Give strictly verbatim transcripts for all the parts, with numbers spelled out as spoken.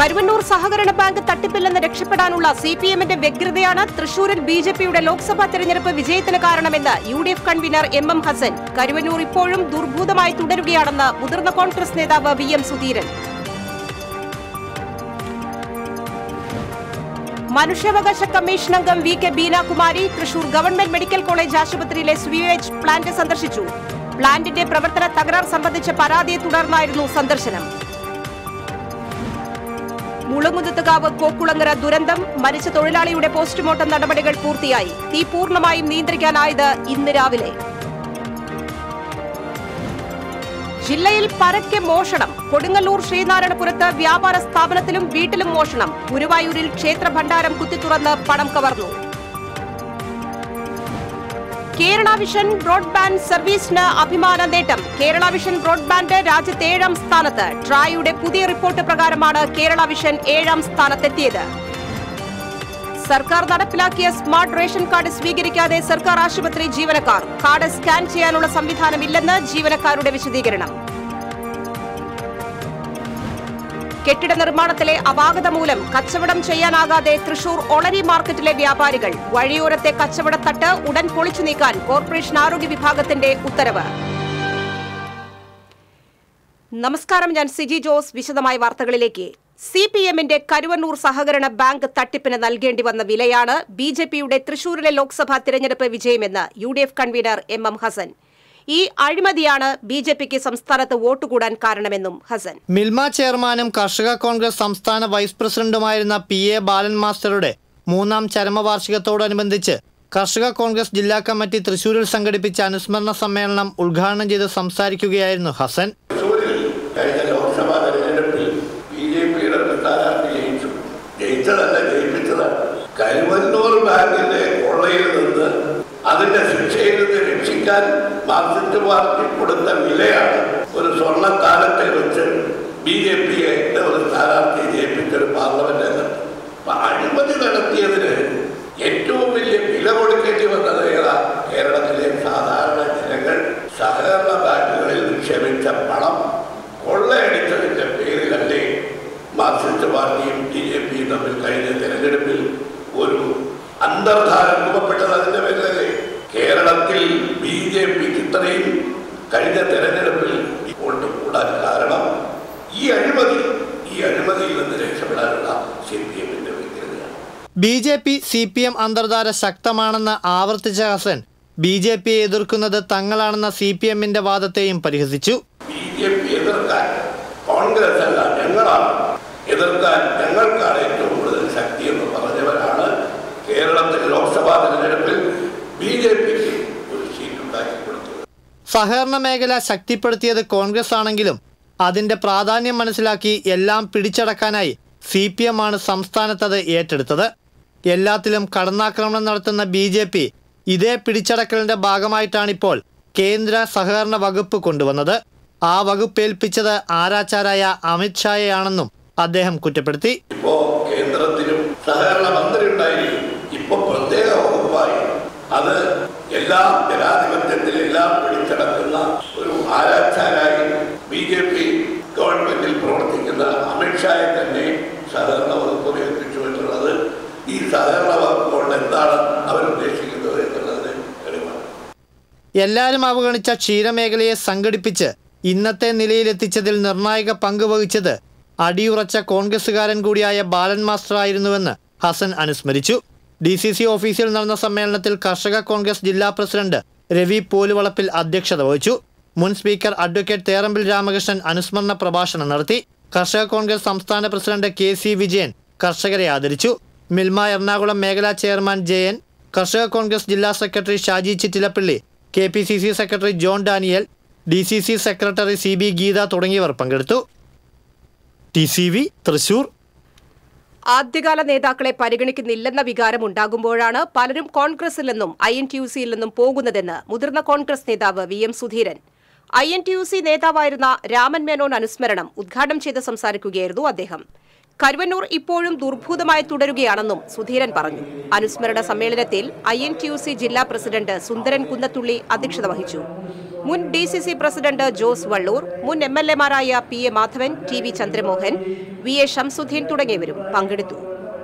കരുവന്നൂർ സഹകരണ ബാങ്ക് തട്ടിപ്പിൽ നിന്ന് രക്ഷപ്പെടാനുള്ള സി പി എമ്മിന്റെ വ്യഗ്രതയാണ് തൃശൂരിൽ ബി ജെ പിയുടെ ലോക്സഭാ തെരഞ്ഞെടുപ്പ് വിജയത്തിന് കാരണമെന്ന് U D F convener M M Hasan. Karuvannur ഇപ്പോഴും ദുർഭൂതമായി തുടരുകയാണെന്ന് മുതിർന്ന കോൺഗ്രസ് നേതാവ് വി എം സുധീരൻ. മനുഷ്യാവകാശ കമ്മീഷൻ അംഗം V K Beenakumari Thrissur government medical college ആശുപത്രിയിലെ സ്വീവേജ് പ്ലാന്റ് സന്ദർശിച്ചു. പ്ലാന്റിന്റെ പ്രവർത്തന തകരാർ സംബന്ധിച്ച പരാതിയെ തുടർന്നായിരുന്നു സന്ദർശനം. മുളങ്ങുന്നത്തുകാവ് കോക്കുളങ്ങര ദുരന്തം. മരിച്ച തൊഴിലാളിയുടെ പോസ്റ്റ്മോർട്ടം നടപടികൾ പൂർത്തിയായി. തീ പൂർണ്ണമായും നിയന്ത്രിക്കാനായത് ഇന്ന് രാവിലെ. ജില്ലയിൽ പരക്കെ മോഷണം. കൊടുങ്ങല്ലൂർ ശ്രീനാരായണപുരത്ത് വ്യാപാര സ്ഥാപനത്തിലും വീട്ടിലും മോഷണം. ഗുരുവായൂരിൽ ക്ഷേത്ര ഭണ്ഡാരം കുത്തിത്തുറന്ന് പണം കവർന്നു. കേരള വിഷൻ ബ്രോഡ്ബാൻഡ് സർവീസിന് അഭിമാന നേട്ടം. കേരള വിഷൻ ബ്രോഡ്ബാൻഡ് രാജ്യത്ത് ഏഴാം സ്ഥാനത്ത്. ട്രായുടെ പുതിയ റിപ്പോർട്ട് പ്രകാരമാണ് കേരള വിഷൻ ഏഴാം സ്ഥാനത്തെത്തിയത്. സർക്കാർ നടപ്പിലാക്കിയ സ്മാർട്ട് റേഷൻ കാർഡ് സ്വീകരിക്കാതെ സർക്കാർ ആശുപത്രി ജീവനക്കാർ. കാർഡ് സ്കാൻ ചെയ്യാനുള്ള സംവിധാനമില്ലെന്ന് ജീവനക്കാരുടെ വിശദീകരണം. കെട്ടിട നിർമ്മാണത്തിലെ അപാകത മൂലം കച്ചവടം ചെയ്യാനാകാതെ തൃശൂർ ഒളരി മാർക്കറ്റിലെ വ്യാപാരികൾ. വഴിയോരത്തെ കച്ചവടത്തട്ട് ഉടൻ പൊളിച്ചു നീക്കാൻ കോർപ്പറേഷൻ ആരോഗ്യ വിഭാഗത്തിന്റെ ഉത്തരവ്. നമസ്കാരം, ഞാൻ സിജി ജോസ്. വിശദമായ വാർത്തകളിലേക്ക്. സി പി എമ്മിന്റെ കരുവന്നൂർ സഹകരണ ബാങ്ക് തട്ടിപ്പിന് നൽകേണ്ടി വന്ന വിലയാണ് ബി ജെ പിയുടെ തൃശൂരിലെ ലോക്സഭാ തിരഞ്ഞെടുപ്പ് വിജയമെന്ന് U D F convener M M Hasan. ഈ അഴിമതിയാണ് ബി ജെ പിക്ക് സംസ്ഥാനത്ത് വോട്ട് കൂടാൻ കാരണമെന്നും ഹസൻ. മിൽമ ചെയർമാനും കർഷക കോൺഗ്രസ് സംസ്ഥാന വൈസ് പ്രസിഡന്റുമായിരുന്ന പി എ ബാലൻ മാസ്റ്ററുടെ മൂന്നാം ചരമവാർഷികത്തോടനുബന്ധിച്ച് കർഷക കോൺഗ്രസ് ജില്ലാ കമ്മിറ്റി തൃശൂരിൽ സംഘടിപ്പിച്ച അനുസ്മരണ സമ്മേളനം ഉദ്ഘാടനം ചെയ്ത് സംസാരിക്കുകയായിരുന്നു ഹസൻ. കരുവന്നൂർ ബാങ്കിന്റെ കൊള്ളയിൽ നിന്ന് അതിന്റെ ശിക്ഷയിൽ നിന്ന് രക്ഷിക്കാൻ മാർക്സിസ്റ്റ് പാർട്ടി കൊടുത്ത വിലയാണ് ഒരു സ്വർണ്ണ കാലത്തെ വെച്ച് ബി ജെ പിയെ ഒരു സ്ഥാനാർത്ഥിയെ ജയിപ്പിച്ചൊരു പാർലമെന്റ് അംഗം. അഴിമതി നടത്തിയതിന് ഏറ്റവും വലിയ വില കൊടുക്കേണ്ടി വന്നത് ഏതാ? കേരളത്തിലെ സാധാരണ ജനങ്ങൾ സഹകരണ ബാങ്കുകളിൽ നിക്ഷേപിച്ച പണം കൊള്ളയടിച്ചതിന്റെ പേരിലല്ലേ മാർക്സിസ്റ്റ് പാർട്ടിയും ബി ജെ പിയും തമ്മിൽ കഴിഞ്ഞ തെരഞ്ഞെടുപ്പിൽ ഒരു അന്തർധാരം രൂപപ്പെട്ടത്? അതിന്റെ പേരിലല്ലേ കേരളത്തിൽ ബി ജെ പിക്ക് ഇത്രയും കഴിഞ്ഞ തെരഞ്ഞെടുപ്പിൽ വോട്ട് കൂടാൻ കാരണം ഈ അഴിമതി ഈ അഴിമതിയിൽ നിന്ന് രക്ഷപ്പെടാനുള്ള സി പി എമ്മിന്റെ വ്യക്തിയാണ്. B J P C P M അന്തർധാര ശക്തമാണെന്ന് ആവർത്തിച്ച ഹസൻ ബി ജെ പിയെ എതിർക്കുന്നത് തങ്ങളാണെന്ന സി പി എമ്മിന്റെ വാദത്തെയും പരിഹസിച്ചു. ബി ജെ പി എതിർക്കാൻ കോൺഗ്രസ് അല്ല, ഞങ്ങളാണ് എതിർക്കാൻ, ഞങ്ങൾക്കാണ് ഏറ്റവും കൂടുതൽ ശക്തി എന്ന് പറഞ്ഞവരാണ് കേരളത്തിൽ ലോക്സഭാ തെരഞ്ഞെടുപ്പിൽ ബി ജെ പിക്ക് ഒരു സീറ്റ് ഉണ്ടാക്കി കൊടുത്തത്. സഹകരണ മേഖല ശക്തിപ്പെടുത്തിയത് കോൺഗ്രസ് ആണെങ്കിലും അതിന്റെ പ്രാധാന്യം മനസ്സിലാക്കി എല്ലാം പിടിച്ചടക്കാനായി സി പി എം ആണ് സംസ്ഥാനത്തത് ഏറ്റെടുത്തത്. എല്ലാത്തിലും കടന്നാക്രമണം നടത്തുന്ന ബി ജെ പി ഇതേ പിടിച്ചടക്കലിന്റെ ഭാഗമായിട്ടാണിപ്പോൾ കേന്ദ്ര സഹകരണ വകുപ്പ് കൊണ്ടുവന്നത്. ആ വകുപ്പ് ഏൽപ്പിച്ചത് ആരാച്ചാരായ അമിത്ഷായെയാണെന്നും അദ്ദേഹം കുറ്റപ്പെടുത്തി. ഇപ്പോ കേന്ദ്രത്തിലും സഹകരണ മന്ത്രി ഉണ്ടായിരിക്കും, ഇപ്പൊ പ്രത്യേക വകുപ്പായി. അത് എല്ലാ ജനാധിപത്യത്തിൽ എല്ലാം പിടിച്ചടക്കുന്ന ഒരു ആരാച്ചാരായി ബി ജെ പി ഗവൺമെന്റിൽ പ്രവർത്തിക്കുന്ന അമിത്ഷായെ തന്നെ സഹകരണ വകുപ്പ് ഏൽപ്പിച്ചു എന്നുള്ളത് ഈ സഹകരണ വകുപ്പ് കൊണ്ട് എന്താണ് അവരുദ്ദേശിക്കുന്നത് എന്നുള്ളത് തെളിവാണ്. എല്ലാവരും അവഗണിച്ച ക്ഷീരമേഖലയെ സംഘടിപ്പിച്ച് ഇന്നത്തെ നിലയിലെത്തിച്ചതിൽ നിർണായക പങ്ക് വഹിച്ചത് അടിയുറച്ച കോൺഗ്രസുകാരൻ കൂടിയായ ബാലൻ മാസ്റ്റർ ആയിരുന്നുവെന്ന് ഹസൻ അനുസ്മരിച്ചു. ഡി സി സി ഓഫീസിൽ നടന്ന സമ്മേളനത്തിൽ കർഷക കോൺഗ്രസ് ജില്ലാ പ്രസിഡന്റ് രവി പോലുവളപ്പിൽ അധ്യക്ഷത വഹിച്ചു. മുൻ സ്പീക്കർ അഡ്വക്കേറ്റ് തേറമ്പിൽ രാമകൃഷ്ണൻ അനുസ്മരണ പ്രഭാഷണം നടത്തി. കർഷക കോൺഗ്രസ് സംസ്ഥാന പ്രസിഡന്റ് കെ സി വിജയൻ കർഷകരെ ആദരിച്ചു. മിൽമ എറണാകുളം മേഖലാ ചെയർമാൻ ജയൻ, കർഷക കോൺഗ്രസ് ജില്ലാ secretary Shaji Chittilappally, K P C C secretary John Daniel, D C C secretary C B Geetha തുടങ്ങിയവർ പങ്കെടുത്തു. T C V Thrissur. ആദ്യകാല നേതാക്കളെ പരിഗണിക്കുന്നില്ലെന്ന വികാരം ഉണ്ടാകുമ്പോഴാണ് പലരും കോൺഗ്രസിൽ നിന്നും ഐ എൻ ടി യു സിയിൽ നിന്നും പോകുന്നതെന്ന് മുതിർന്ന കോൺഗ്രസ് നേതാവ് V M Sudheeran. I N T U C നേതാവായിരുന്ന രാമൻ മേനോൻ അനുസ്മരണം ഉദ്ഘാടനം ചെയ്ത് സംസാരിക്കുകയായിരുന്നു അദ്ദേഹം. കരുവന്നൂർ ഇപ്പോഴും ദുർഭൂതമായി തുടരുകയാണെന്നും സുധീരൻ പറഞ്ഞു. അനുസ്മരണ സമ്മേളനത്തിൽ I N T U C ജില്ലാ പ്രസിഡന്റ് സുന്ദരൻ കുന്നത്തുള്ളി അധ്യക്ഷത വഹിച്ചു. മുൻ D C C president Jose Valloor, മുൻ എം എൽ എമാരായ P A Madhavan, T V Chandramohan, V A Shamsuddin തുടങ്ങിയവരും പങ്കെടുത്തു.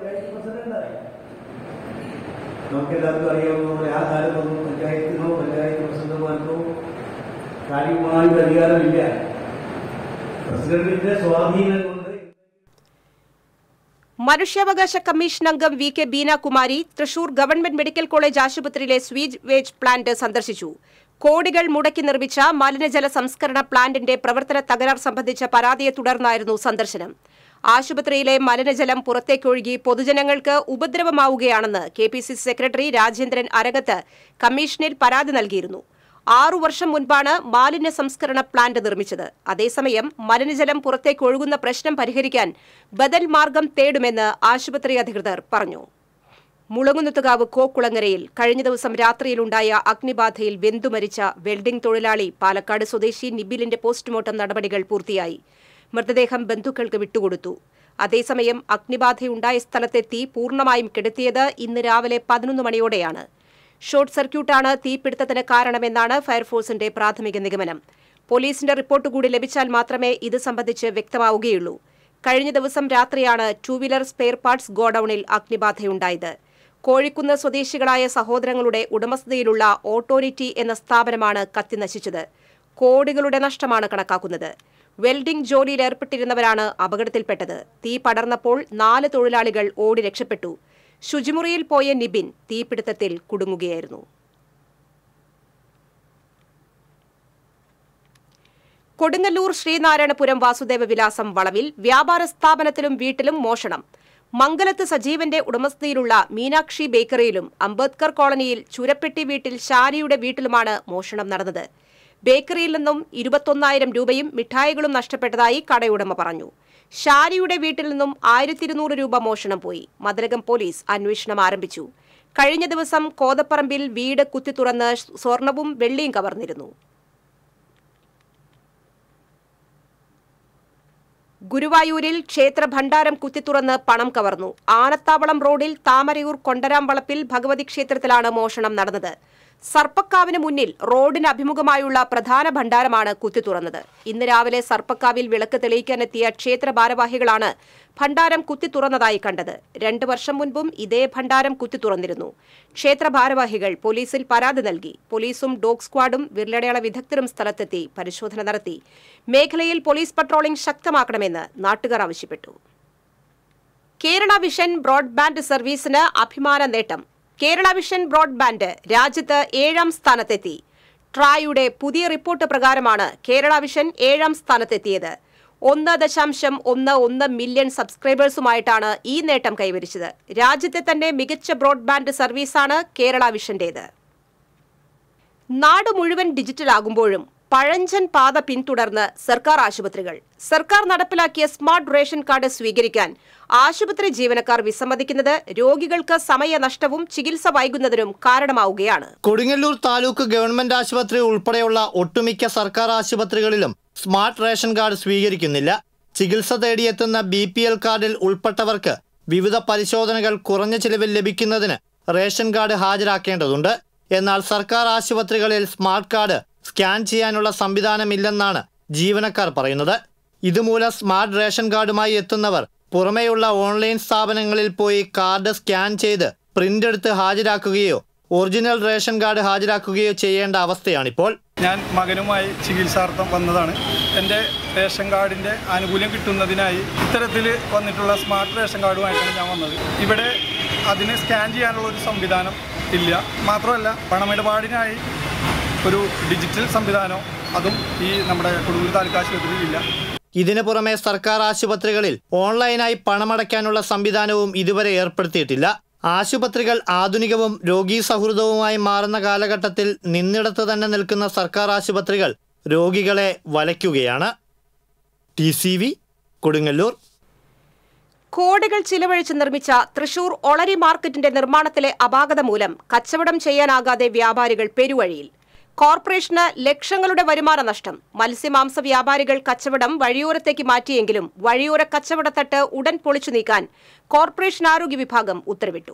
മനുഷ്യാവകാശ കമ്മീഷൻ അംഗം V K Beenakumari Thrissur government medical college ആശുപത്രിയിലെ സ്വീവേജ് പ്ലാന്റ് സന്ദർശിച്ചു. കോടികൾ മുടക്കി നിർമ്മിച്ച മലിനജല സംസ്കരണ പ്ലാന്റിന്റെ പ്രവർത്തന തകരാർ സംബന്ധിച്ച പരാതിയെ തുടർന്നായിരുന്നു സന്ദർശനം. ആശുപത്രിയിലെ മലിനജലം പുറത്തേക്കൊഴുകി പൊതുജനങ്ങൾക്ക് ഉപദ്രവമാവുകയാണെന്ന് K P C C secretary Rajendran Arakath കമ്മീഷനിൽ പരാതി നൽകിയിരുന്നു. ആറു വർഷം മുൻപാണ് മാലിന്യ സംസ്കരണ പ്ലാന്റ് നിർമ്മിച്ചത്. അതേസമയം മലിനജലം പുറത്തേക്കൊഴുകുന്ന പ്രശ്നം പരിഹരിക്കാൻ ബദൽ മാർഗം തേടുമെന്ന് ആശുപത്രി അധികൃതർ പറഞ്ഞു. മുളങ്ങുന്നത്തുകാവ് കോക്കുളങ്ങരയിൽ കഴിഞ്ഞ ദിവസം രാത്രിയിലുണ്ടായ അഗ്നിബാധയിൽ വെന്തുമരിച്ച വെൽഡിംഗ് തൊഴിലാളി പാലക്കാട് സ്വദേശി നിബിലിന്റെ പോസ്റ്റ്മോർട്ടം നടപടികൾ പൂർത്തിയായി. മൃതദേഹം ബന്ധുക്കൾക്ക് വിട്ടുകൊടുത്തു. അതേസമയം അഗ്നിബാധയുണ്ടായ സ്ഥലത്തെ തീ പൂർണ്ണമായും കെടുത്തിയത് ഇന്ന് രാവിലെ പതിനൊന്ന് മണിയോടെയാണ്. ഷോർട്ട് സർക്യൂട്ടാണ് തീപിടുത്തത്തിന് കാരണമെന്നാണ് ഫയർഫോഴ്സിന്റെ പ്രാഥമിക നിഗമനം. പോലീസിന്റെ റിപ്പോർട്ട് കൂടി ലഭിച്ചാൽ മാത്രമേ ഇത് സംബന്ധിച്ച് വ്യക്തമാവുകയുള്ളൂ. കഴിഞ്ഞ ദിവസം രാത്രിയാണ് ടൂ വീലർ സ്പെയർ പാർട്സ് ഗോഡൌണിൽ അഗ്നിബാധയുണ്ടായത്. കോഴിക്കുന്ന് സ്വദേശികളായ സഹോദരങ്ങളുടെ ഉടമസ്ഥതയിലുള്ള ഓട്ടോറിറ്റി എന്ന സ്ഥാപനമാണ് കത്തിനശിച്ചത്. കോടികളുടെ നഷ്ടമാണ് കണക്കാക്കുന്നത്. വെൽഡിംഗ് ജോലിയിൽ ഏർപ്പെട്ടിരുന്നവരാണ് അപകടത്തിൽപ്പെട്ടത്. തീ പടർന്നപ്പോൾ നാല് തൊഴിലാളികൾ ഓടി രക്ഷപ്പെട്ടു. ശുചിമുറിയിൽ പോയ നിബിൻ തീപിടുത്തത്തിൽ കുടുങ്ങുകയായിരുന്നു. കൊടുങ്ങല്ലൂർ ശ്രീനാരായണപുരം വാസുദേവ വിലാസം വളവിൽ വ്യാപാര സ്ഥാപനത്തിലും വീട്ടിലും മോഷണം. മംഗലത്ത് സജീവന്റെ ഉടമസ്ഥതയിലുള്ള മീനാക്ഷി ബേക്കറിയിലും അംബേദ്കർ കോളനിയിൽ ചുരപ്പെട്ടി വീട്ടിൽ ഷാരിയുടെ വീട്ടിലുമാണ് മോഷണം നടന്നത്. ബേക്കറിയിൽ നിന്നും ഇരുപത്തൊന്നായിരം രൂപയും മിഠായികളും നഷ്ടപ്പെട്ടതായി കടയുടമ പറഞ്ഞു. ഷാരിയുടെ വീട്ടിൽ നിന്നും ആയിരത്തി ഇരുന്നൂറ് രൂപ മോഷണം പോയി. മതിലകം പോലീസ് അന്വേഷണം ആരംഭിച്ചു. കഴിഞ്ഞ ദിവസം കോതപ്പറമ്പിൽ വീട് കുത്തിത്തുറന്ന് സ്വർണവും വെള്ളിയും കവർന്നിരുന്നു. ഗുരുവായൂരിൽ ക്ഷേത്ര ഭണ്ഡാരം കുത്തിത്തുറന്ന് പണം കവർന്നു. ആനത്താവളം റോഡിൽ താമരയൂർ കൊണ്ടരാം വളപ്പിൽ ഭഗവതി ക്ഷേത്രത്തിലാണ് മോഷണം നടന്നത്. സർപ്പക്കാവിന് മുന്നിൽ റോഡിന് അഭിമുഖമായുള്ള പ്രധാന ഭണ്ഡാരമാണ് കുത്തിത്തുറന്നത്. ഇന്ന് രാവിലെ സർപ്പക്കാവിൽ വിളക്ക് തെളിയിക്കാനെത്തിയ ക്ഷേത്ര ഭാരവാഹികളാണ് ഭണ്ഡാരം കുത്തിത്തുറന്നതായി കണ്ടത്. രണ്ടു വർഷം മുൻപും ഇതേ ഭണ്ഡാരം കുത്തിത്തുറന്നിരുന്നു. ക്ഷേത്ര ഭാരവാഹികൾ പോലീസിൽ പരാതി നൽകി. പോലീസും ഡോഗ് സ്ക്വാഡും വിരലടയാള വിദഗ്ധരും സ്ഥലത്തെത്തി പരിശോധന നടത്തി. മേഖലയിൽ പോലീസ് പട്രോളിംഗ് ശക്തമാക്കണമെന്ന് നാട്ടുകാർ ആവശ്യപ്പെട്ടു. കേരള വിഷൻ ബ്രോഡ്ബാൻഡ് സർവീസിന് അഭിമാന നേട്ടം. കേരള വിഷൻ ബ്രോഡ്ബാൻഡ് രാജ്യത്ത് ഏഴാം സ്ഥാനത്തെത്തി. ട്രായുടെ പുതിയ റിപ്പോർട്ട് പ്രകാരമാണ് കേരള വിഷൻ ഏഴാം സ്ഥാനത്തെത്തിയത്. ഒന്ന് ദശാംശം ഒന്ന് ഒന്ന് മില്യൺ സബ്സ്ക്രൈബേഴ്സുമായിട്ടാണ് ഈ നേട്ടം കൈവരിച്ചത്. രാജ്യത്തെ തന്നെ മികച്ച ബ്രോഡ്ബാൻഡ് സർവീസാണ് കേരള വിഷന്റേത്. നാട് മുഴുവൻ ഡിജിറ്റലാകുമ്പോഴും പഴഞ്ചൻ പാത പിന്തുടർന്ന് സർക്കാർ ആശുപത്രികൾ. സർക്കാർ നടപ്പിലാക്കിയ സ്മാർട്ട് റേഷൻ കാർഡ് സ്വീകരിക്കാൻ ആശുപത്രി ജീവനക്കാർ വിസമ്മതിക്കുന്നത് രോഗികൾക്ക് സമയനഷ്ടവും ചികിത്സ വൈകുന്നതിനും കാരണമാവുകയാണ്. കൊടുങ്ങല്ലൂർ താലൂക്ക് ഗവൺമെന്റ് ആശുപത്രി ഉൾപ്പെടെയുള്ള ഒട്ടുമിക്ക സർക്കാർ ആശുപത്രികളിലും സ്മാർട്ട് റേഷൻ കാർഡ് സ്വീകരിക്കുന്നില്ല. ചികിത്സ തേടിയെത്തുന്ന ബി പി എൽ കാർഡിൽ ഉൾപ്പെട്ടവർക്ക് വിവിധ പരിശോധനകൾ കുറഞ്ഞ ചിലവിൽ ലഭിക്കുന്നതിന് റേഷൻ കാർഡ് ഹാജരാക്കേണ്ടതുണ്ട്. എന്നാൽ സർക്കാർ ആശുപത്രികളിൽ സ്മാർട്ട് കാർഡ് സ്കാൻ ചെയ്യാനുള്ള സംവിധാനമില്ലെന്നാണ് ജീവനക്കാർ പറയുന്നത്. ഇതുമൂലം സ്മാർട്ട് റേഷൻ കാർഡുമായി എത്തുന്നവർ പുറമെയുള്ള ഓൺലൈൻ സ്ഥാപനങ്ങളിൽ പോയി കാർഡ് സ്കാൻ ചെയ്ത് പ്രിന്റ് എടുത്ത് ഹാജരാക്കുകയോ ഒറിജിനൽ റേഷൻ കാർഡ് ഹാജരാക്കുകയോ ചെയ്യേണ്ട അവസ്ഥയാണിപ്പോൾ. ഞാൻ മകനുമായി ചികിത്സാർത്ഥം വന്നതാണ്. എൻ്റെ റേഷൻ കാർഡിൻ്റെ ആനുകൂല്യം കിട്ടുന്നതിനായി ഇത്തരത്തിൽ വന്നിട്ടുള്ള സ്മാർട്ട് റേഷൻ കാർഡുമായിട്ടാണ് ഞാൻ വന്നത്. ഇവിടെ അതിന് സ്കാൻ ചെയ്യാനുള്ള ഒരു സംവിധാനം ഇല്ല. മാത്രമല്ല പണമിടപാടിനായി ഒരു ഡിജിറ്റൽ സംവിധാനം അതും ഈ നമ്മുടെ കൊടുങ്ങല്ലൂർ താലൂക്ക് ആശുപത്രിയിൽ ഇല്ല. ഇതിനു പുറമെ സർക്കാർ ആശുപത്രികളിൽ ഓൺലൈനായി പണമടയ്ക്കാനുള്ള സംവിധാനവും ഇതുവരെ ഏർപ്പെടുത്തിയിട്ടില്ല. ആശുപത്രികൾ ആധുനികവും രോഗീ സൗഹൃദവുമായി മാറുന്ന കാലഘട്ടത്തിൽ നിന്നിടത്ത് തന്നെ നിൽക്കുന്ന സർക്കാർ ആശുപത്രികൾ രോഗികളെ വലയ്ക്കുകയാണ്. T C V Kodungallur. കോടികൾ ചിലവഴിച്ച് നിർമ്മിച്ച തൃശൂർ ഒളരി മാർക്കറ്റിന്റെ നിർമ്മാണത്തിലെ അപാകത മൂലം കച്ചവടം ചെയ്യാനാകാതെ വ്യാപാരികൾ പെരുവഴിയിൽ. കോർപ്പറേഷന് ലക്ഷങ്ങളുടെ വരുമാന നഷ്ടം. മത്സ്യമാംസ വ്യാപാരികൾ കച്ചവടം വഴിയോരത്തേക്ക് മാറ്റിയെങ്കിലും വഴിയോര കച്ചവടത്തട്ട് ഉടൻ പൊളിച്ചു നീക്കാൻ കോർപ്പറേഷൻ ആരോഗ്യ വിഭാഗം ഉത്തരവിട്ടു.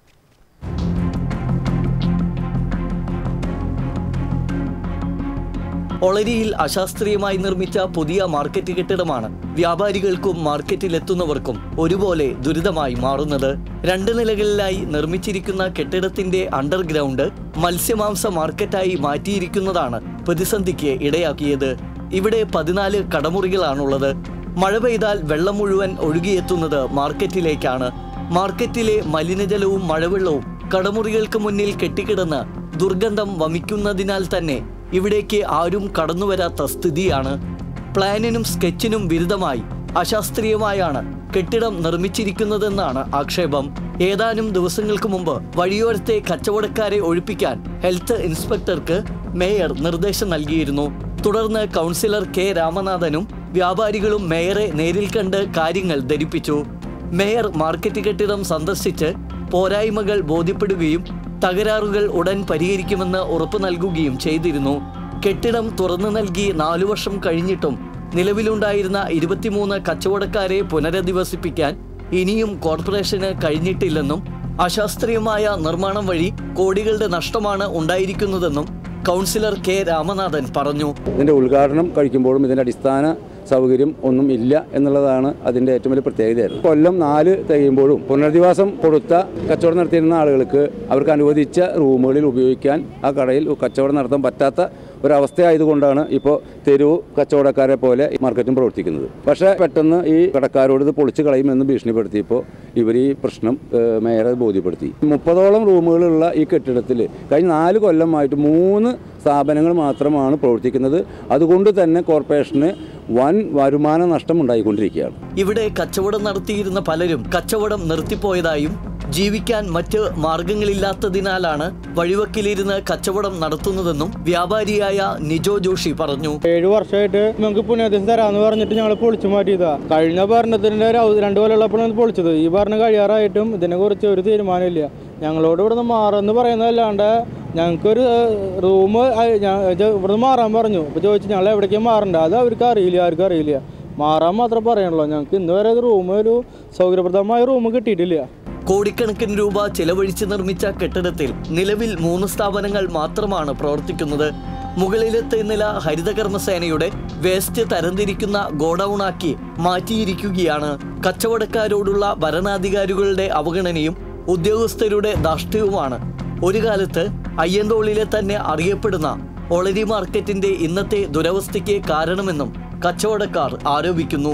ഒളരിയിൽ അശാസ്ത്രീയമായി നിർമ്മിച്ച പുതിയ മാർക്കറ്റ് കെട്ടിടമാണ് വ്യാപാരികൾക്കും മാർക്കറ്റിലെത്തുന്നവർക്കും ഒരുപോലെ ദുരിതമായി മാറുന്നത്. രണ്ട് നിലകളിലായി നിർമ്മിച്ചിരിക്കുന്ന കെട്ടിടത്തിന്റെ അണ്ടർഗ്രൗണ്ട് മത്സ്യമാംസ മാർക്കറ്റായി മാറ്റിയിരിക്കുന്നതാണ് പ്രതിസന്ധിക്ക് ഇടയാക്കിയത്. ഇവിടെ പതിനാല് കടമുറികളാണുള്ളത്. മഴ പെയ്താൽ വെള്ളം മുഴുവൻ ഒഴുകിയെത്തുന്നത് മാർക്കറ്റിലേക്കാണ്. മാർക്കറ്റിലെ മലിനജലവും മഴവെള്ളവും കടമുറികൾക്ക് മുന്നിൽ കെട്ടിക്കിടന്ന് ദുർഗന്ധം വമിക്കുന്നതിനാൽ തന്നെ ഇവിടേക്ക് ആരും കടന്നുവരാത്ത സ്ഥിതിയാണ്. പ്ലാനിനും സ്കെച്ചിനും വിരുദ്ധമായി അശാസ്ത്രീയമായാണ് കെട്ടിടം നിർമ്മിച്ചിരിക്കുന്നതെന്നാണ് ആക്ഷേപം. ഏതാനും ദിവസങ്ങൾക്ക് മുമ്പ് വഴിയോരത്തെ കച്ചവടക്കാരെ ഒഴിപ്പിക്കാൻ ഹെൽത്ത് ഇൻസ്പെക്ടർക്ക് മേയർ നിർദ്ദേശം നൽകിയിരുന്നു. തുടർന്ന് കൗൺസിലർ കെ രാമനാഥനും വ്യാപാരികളും മേയറെ നേരിൽ കണ്ട് കാര്യങ്ങൾ ധരിപ്പിച്ചു. മേയർ മാർക്കറ്റ് കെട്ടിടം സന്ദർശിച്ച് പോരായ്മകൾ ബോധ്യപ്പെടുകയും തകരാറുകൾ ഉടൻ പരിഹരിക്കുമെന്ന് ഉറപ്പു നൽകുകയും ചെയ്തിരുന്നു. കെട്ടിടം തുറന്നു നൽകി നാലു വർഷം കഴിഞ്ഞിട്ടും നിലവിലുണ്ടായിരുന്ന ഇരുപത്തിമൂന്ന് കച്ചവടക്കാരെ പുനരധിവസിപ്പിക്കാൻ ഇനിയും കോർപ്പറേഷന് കഴിഞ്ഞിട്ടില്ലെന്നും അശാസ്ത്രീയമായ നിർമ്മാണം വഴി കോടികളുടെ നഷ്ടമാണ് ഉണ്ടായിരിക്കുന്നതെന്നും കൗൺസിലർ കെ രാമനാഥൻ പറഞ്ഞു. ഇതിന്റെ ഉദ്ഘാടനം കഴിക്കുമ്പോഴും ഇതിന്റെ അടിസ്ഥാന സൗകര്യം ഒന്നും ഇല്ല എന്നുള്ളതാണ് അതിൻ്റെ ഏറ്റവും വലിയ പ്രത്യേകതയായിരുന്നു. കൊല്ലം നാല് തികയുമ്പോഴും പുനരധിവാസം കൊടുത്ത കച്ചവടം നടത്തിയിരുന്ന ആളുകൾക്ക് അവർക്ക് അനുവദിച്ച റൂമുകളിൽ ഉപയോഗിക്കാൻ ആ കടയിൽ കച്ചവടം നടത്താൻ പറ്റാത്ത ഒരവസ്ഥയായതുകൊണ്ടാണ് ഇപ്പോൾ തെരുവ് കച്ചവടക്കാരെ പോലെ മാർക്കറ്റും പ്രവർത്തിക്കുന്നത്. പക്ഷേ പെട്ടെന്ന് ഈ കടക്കാരോട് ഇത് പൊളിച്ചു കളയുമെന്ന് ഭീഷണിപ്പെടുത്തിയപ്പോൾ ഇവർ ഈ പ്രശ്നം മേയറെ ബോധ്യപ്പെടുത്തി. മുപ്പതോളം റൂമുകളുള്ള ഈ കെട്ടിടത്തിൽ കഴിഞ്ഞ നാല് കൊല്ലമായിട്ട് മൂന്ന് സ്ഥാപനങ്ങൾ മാത്രമാണ് പ്രവർത്തിക്കുന്നത്. അതുകൊണ്ട് തന്നെ കോർപ്പറേഷന് വൻ വരുമാന നഷ്ടം ഉണ്ടായിക്കൊണ്ടിരിക്കുകയാണ്. ഇവിടെ കച്ചവടം നടത്തിയിരുന്ന പലരും കച്ചവടം നിർത്തിപ്പോയതായും ജീവിക്കാൻ മറ്റ് മാർഗങ്ങളില്ലാത്തതിനാലാണ് വഴിവക്കിലിരുന്ന് കച്ചവടം നടത്തുന്നതെന്നും വ്യാപാരിയായ നിജോ ജോഷി പറഞ്ഞു. ഏഴു വർഷമായിട്ട് നമുക്ക് പുനരധിവാസം തരാന്ന് പറഞ്ഞിട്ട് ഞങ്ങൾ പൊളിച്ചു മാറ്റിയതാ. കഴിഞ്ഞ ഭരണത്തിന്റെ രണ്ടു കൊല്ലമുള്ളപ്പോഴാണ് പൊളിച്ചത്. ഈ ഭരണം കഴിയാറായിട്ടും ഇതിനെ കുറിച്ച് ഒരു തീരുമാനമില്ല. ഞങ്ങളോട് ഇവിടുന്ന് മാറുമെന്ന് പറയുന്നതല്ലാണ്ട് ഞങ്ങൾക്കൊരു റൂം ഇവിടുന്ന് മാറാൻ പറഞ്ഞു. അപ്പോൾ ചോദിച്ചു ഞങ്ങൾ എവിടേക്കും മാറണ്ട. അത് അവർക്ക് അറിയില്ല, ആർക്കും അറിയില്ല. മാറാൻ മാത്രമേ പറയാനുള്ളൂ. ഞങ്ങൾക്ക് ഇന്ന് വരെ റൂം ഒരു സൗകര്യപ്രദമായ റൂം കിട്ടിയിട്ടില്ല. കോടിക്കണക്കിന് രൂപ ചെലവഴിച്ച് നിർമ്മിച്ച കെട്ടിടത്തിൽ നിലവിൽ മൂന്ന് സ്ഥാപനങ്ങൾ മാത്രമാണ് പ്രവർത്തിക്കുന്നത്. മുകളിലത്തെ നില ഹരിതകർമ്മസേനയുടെ വേസ്റ്റ് തരംതിരിക്കുന്ന ഗോഡൌണാക്കി മാറ്റിയിരിക്കുകയാണ്. കച്ചവടക്കാരോടുള്ള ഭരണാധികാരികളുടെ അവഗണനയും ഉദ്യോഗസ്ഥരുടെ ധാർഷ്ട്യവുമാണ് ഒരു കാലത്ത് അയ്യന്തോളിലെ തന്നെ അറിയപ്പെടുന്ന ഒളരി മാർക്കറ്റിന്റെ ഇന്നത്തെ ദുരവസ്ഥയ്ക്ക് കാരണമെന്നും കച്ചവടക്കാർ ആരോപിക്കുന്നു.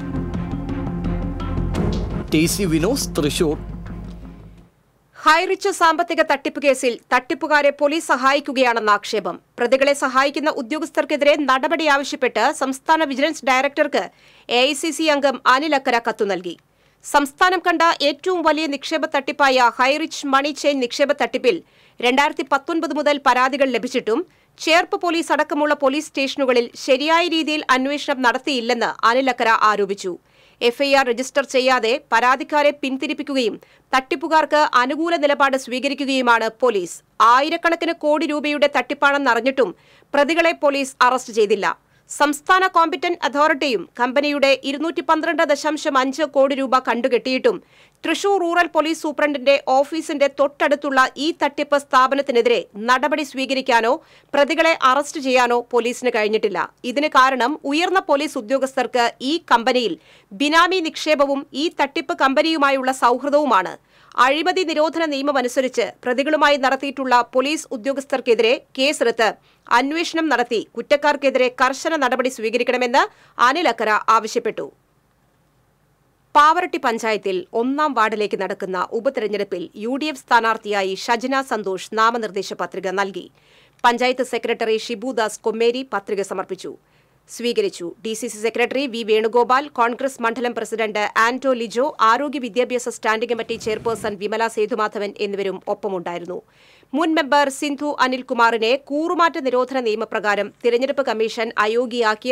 ടി സി വിനോസ്, തൃശൂർ. ഹൈറിച്ച് സാമ്പത്തിക തട്ടിപ്പ് കേസിൽ തട്ടിപ്പുകാരെ പോലീസ് സഹായിക്കുകയാണെന്ന ആക്ഷേപം. പ്രതികളെ സഹായിക്കുന്ന ഉദ്യോഗസ്ഥർക്കെതിരെ നടപടി ആവശ്യപ്പെട്ട് സംസ്ഥാന വിജിലൻസ് ഡയറക്ടർക്ക് എ ഐ സി സി അംഗം അനിൽ അക്കര കത്തു നൽകി. സംസ്ഥാനം കണ്ട ഏറ്റവും വലിയ നിക്ഷേപ തട്ടിപ്പായ ഹൈറിച്ച് മണി ചെയിൻ നിക്ഷേപ തട്ടിപ്പിൽ രണ്ടായിരത്തി പത്തൊൻപത് മുതൽ പരാതികൾ ലഭിച്ചിട്ടും ചേർപ്പ് പോലീസ് അടക്കമുള്ള പോലീസ് സ്റ്റേഷനുകളിൽ ശരിയായ രീതിയിൽ അന്വേഷണം നടത്തിയില്ലെന്ന് അനിൽ അക്കര ആരോപിച്ചു. എഫ്ഐആർ രജിസ്റ്റർ ചെയ്യാതെ പരാതിക്കാരെ പിന്തിരിപ്പിക്കുകയും തട്ടിപ്പുകാർക്ക് അനുകൂല നിലപാട് സ്വീകരിക്കുകയുമാണ് പോലീസ്. ആയിരക്കണക്കിന് കോടി രൂപയുടെ തട്ടിപ്പാണെന്നറിഞ്ഞിട്ടും പ്രതികളെ പോലീസ് അറസ്റ്റ് ചെയ്തില്ല. സംസ്ഥാന കോമ്പറ്റന്റ് അതോറിറ്റിയും കമ്പനിയുടെ ഇരുന്നൂറ്റി പന്ത്രണ്ട് ദശാംശം അഞ്ച് കോടി രൂപ കണ്ടുകെട്ടിയിട്ടും തൃശൂർ റൂറൽ പോലീസ് സൂപ്രണ്ടിന്റെ ഓഫീസിന്റെ തൊട്ടടുത്തുള്ള ഈ തട്ടിപ്പ് സ്ഥാപനത്തിനെതിരെ നടപടി സ്വീകരിക്കാനോ പ്രതികളെ അറസ്റ്റ് ചെയ്യാനോ പോലീസിന് കഴിഞ്ഞിട്ടില്ല. ഇതിന് കാരണം ഉയർന്ന പോലീസ് ഉദ്യോഗസ്ഥർക്ക് ഈ കമ്പനിയിൽ ബിനാമി നിക്ഷേപവും ഈ തട്ടിപ്പ് കമ്പനിയുമായുള്ള സൗഹൃദവുമാണ്. അഴിമതി നിരോധന നിയമമനുസരിച്ച് പ്രതികളുമായി നടത്തിയിട്ടുള്ള പോലീസ് ഉദ്യോഗസ്ഥർക്കെതിരെ കേസെടുത്ത് അന്വേഷണം നടത്തി കുറ്റക്കാർക്കെതിരെ കർശന നടപടി സ്വീകരിക്കണമെന്ന് അനിൽ അക്കര ആവശ്യപ്പെട്ടു. പാവറട്ടി പഞ്ചായത്തിൽ ഒന്നാം വാർഡിലേക്ക് നടക്കുന്ന ഉപതെരഞ്ഞെടുപ്പിൽ യു ഡി എഫ് സ്ഥാനാർത്ഥിയായി ഷജന സന്തോഷ് നാമനിർദ്ദേശ പത്രിക നൽകി. പഞ്ചായത്ത് സെക്രട്ടറി ഷിബുദാസ് കൊമ്മേരി പത്രിക സമർപ്പിച്ചു സ്വീകരിച്ചു. D C C secretary V Venugopal, Congress മണ്ഡലം പ്രസിഡന്റ് ആന്റോ ലിജോ, ആരോഗ്യ വിദ്യാഭ്യാസ standing committee chairperson Vimala Sethumadhavan എന്നിവരും ഒപ്പമുണ്ടായിരുന്നു. മുൻ മെമ്പർ സിന്ധു അനിൽകുമാറിനെ കൂറുമാറ്റ നിരോധന നിയമപ്രകാരം തിരഞ്ഞെടുപ്പ് കമ്മീഷൻ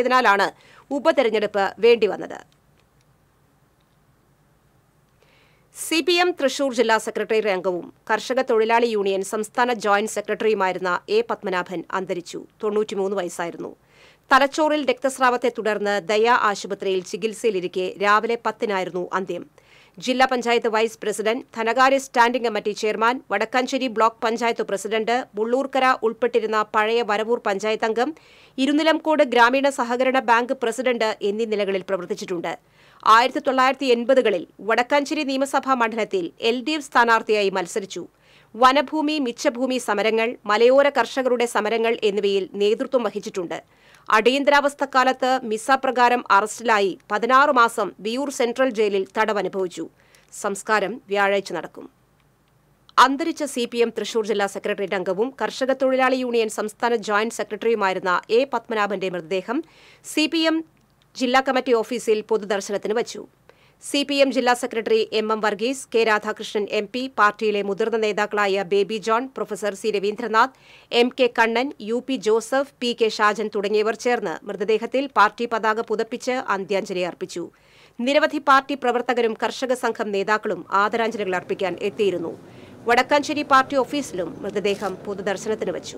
അയോഗ്യയാക്കിയതിനാലാണ് ഉപതെരഞ്ഞെടുപ്പ് വേണ്ടിവന്നത്. സി പി എം തൃശൂർ ജില്ലാ സെക്രട്ടറി അംഗവും കർഷക തൊഴിലാളി യൂണിയൻ സംസ്ഥാന ജോയിന്റ് സെക്രട്ടറിയുമായിരുന്ന എ പത്മനാഭൻ അന്തരിച്ചു. തൊണ്ണൂറ്റിമൂന്ന് വയസ്സായിരുന്നു. തലച്ചോറിൽ രക്തസ്രാവത്തെ തുടർന്ന് ദയ ആശുപത്രിയിൽ ചികിത്സയിലിരിക്കെ രാവിലെ പത്തിനായിരുന്നു അന്ത്യം. ജില്ലാ പഞ്ചായത്ത് വൈസ് പ്രസിഡന്റ്, ധനകാര്യ standing committee chairman, Vadakkanchery block panchayat president, Mullurkara ഉൾപ്പെട്ടിരുന്ന പഴയ വരവൂർ പഞ്ചായത്ത് അംഗം, ഇരുനിലംകോട് ഗ്രാമീണ സഹകരണ ബാങ്ക് പ്രസിഡന്റ് എന്നീ നിലകളിൽ പ്രവർത്തിച്ചിട്ടുണ്ട്. ആയിരത്തി തൊള്ളായിരത്തി എൺപതുകളിൽ വടക്കാഞ്ചേരി നിയമസഭാ മണ്ഡലത്തിൽ എൽ ഡി എഫ് സ്ഥാനാർത്ഥിയായി മത്സരിച്ചു. വനഭൂമി മിച്ചഭൂമി സമരങ്ങൾ, മലയോര കർഷകരുടെ സമരങ്ങൾ എന്നിവയിൽ നേതൃത്വം വഹിച്ചിട്ടുണ്ട്. അടിയന്തരാവസ്ഥക്കാലത്ത് മിസ പ്രകാരം അറസ്റ്റിലായി പതിനാറ് മാസം വിയൂർ സെൻട്രൽ ജയിലിൽ തടവനുഭവിച്ചു. സംസ്കാരം വ്യാഴാഴ്ച നടക്കും. അന്തരിച്ച സി പി എം തൃശൂർ ജില്ലാ സെക്രട്ടേറിയറ്റ് അംഗവും കർഷക തൊഴിലാളി യൂണിയൻ സംസ്ഥാന ജോയിന്റ് സെക്രട്ടറിയുമായിരുന്ന എ പത്മനാഭന്റെ മൃതദേഹം സി പി എം ജില്ലാ കമ്മിറ്റി ഓഫീസിൽ പൊതുദർശനത്തിന് വച്ചു. സി പി എം ജില്ലാ secretary M M Varghese, K Radhakrishnan M P, പാർട്ടിയിലെ മുതിർന്ന നേതാക്കളായ Baby John, professor C Raveendranath, M K Kannan, U P Joseph, P K Shajan തുടങ്ങിയവർ ചേർന്ന് മൃതദേഹത്തിൽ പാർട്ടി പതാക പുതപ്പിച്ച് അന്ത്യാഞ്ജലി അർപ്പിച്ചു. നിരവധി പാർട്ടി പ്രവർത്തകരും കർഷക സംഘം നേതാക്കളും ആദരാഞ്ജലികൾ അർപ്പിക്കാൻ എത്തിയിരുന്നു. വടക്കാഞ്ചേരി പാർട്ടി ഓഫീസിലും മൃതദേഹം പൊതുദർശനത്തിന് വച്ചു.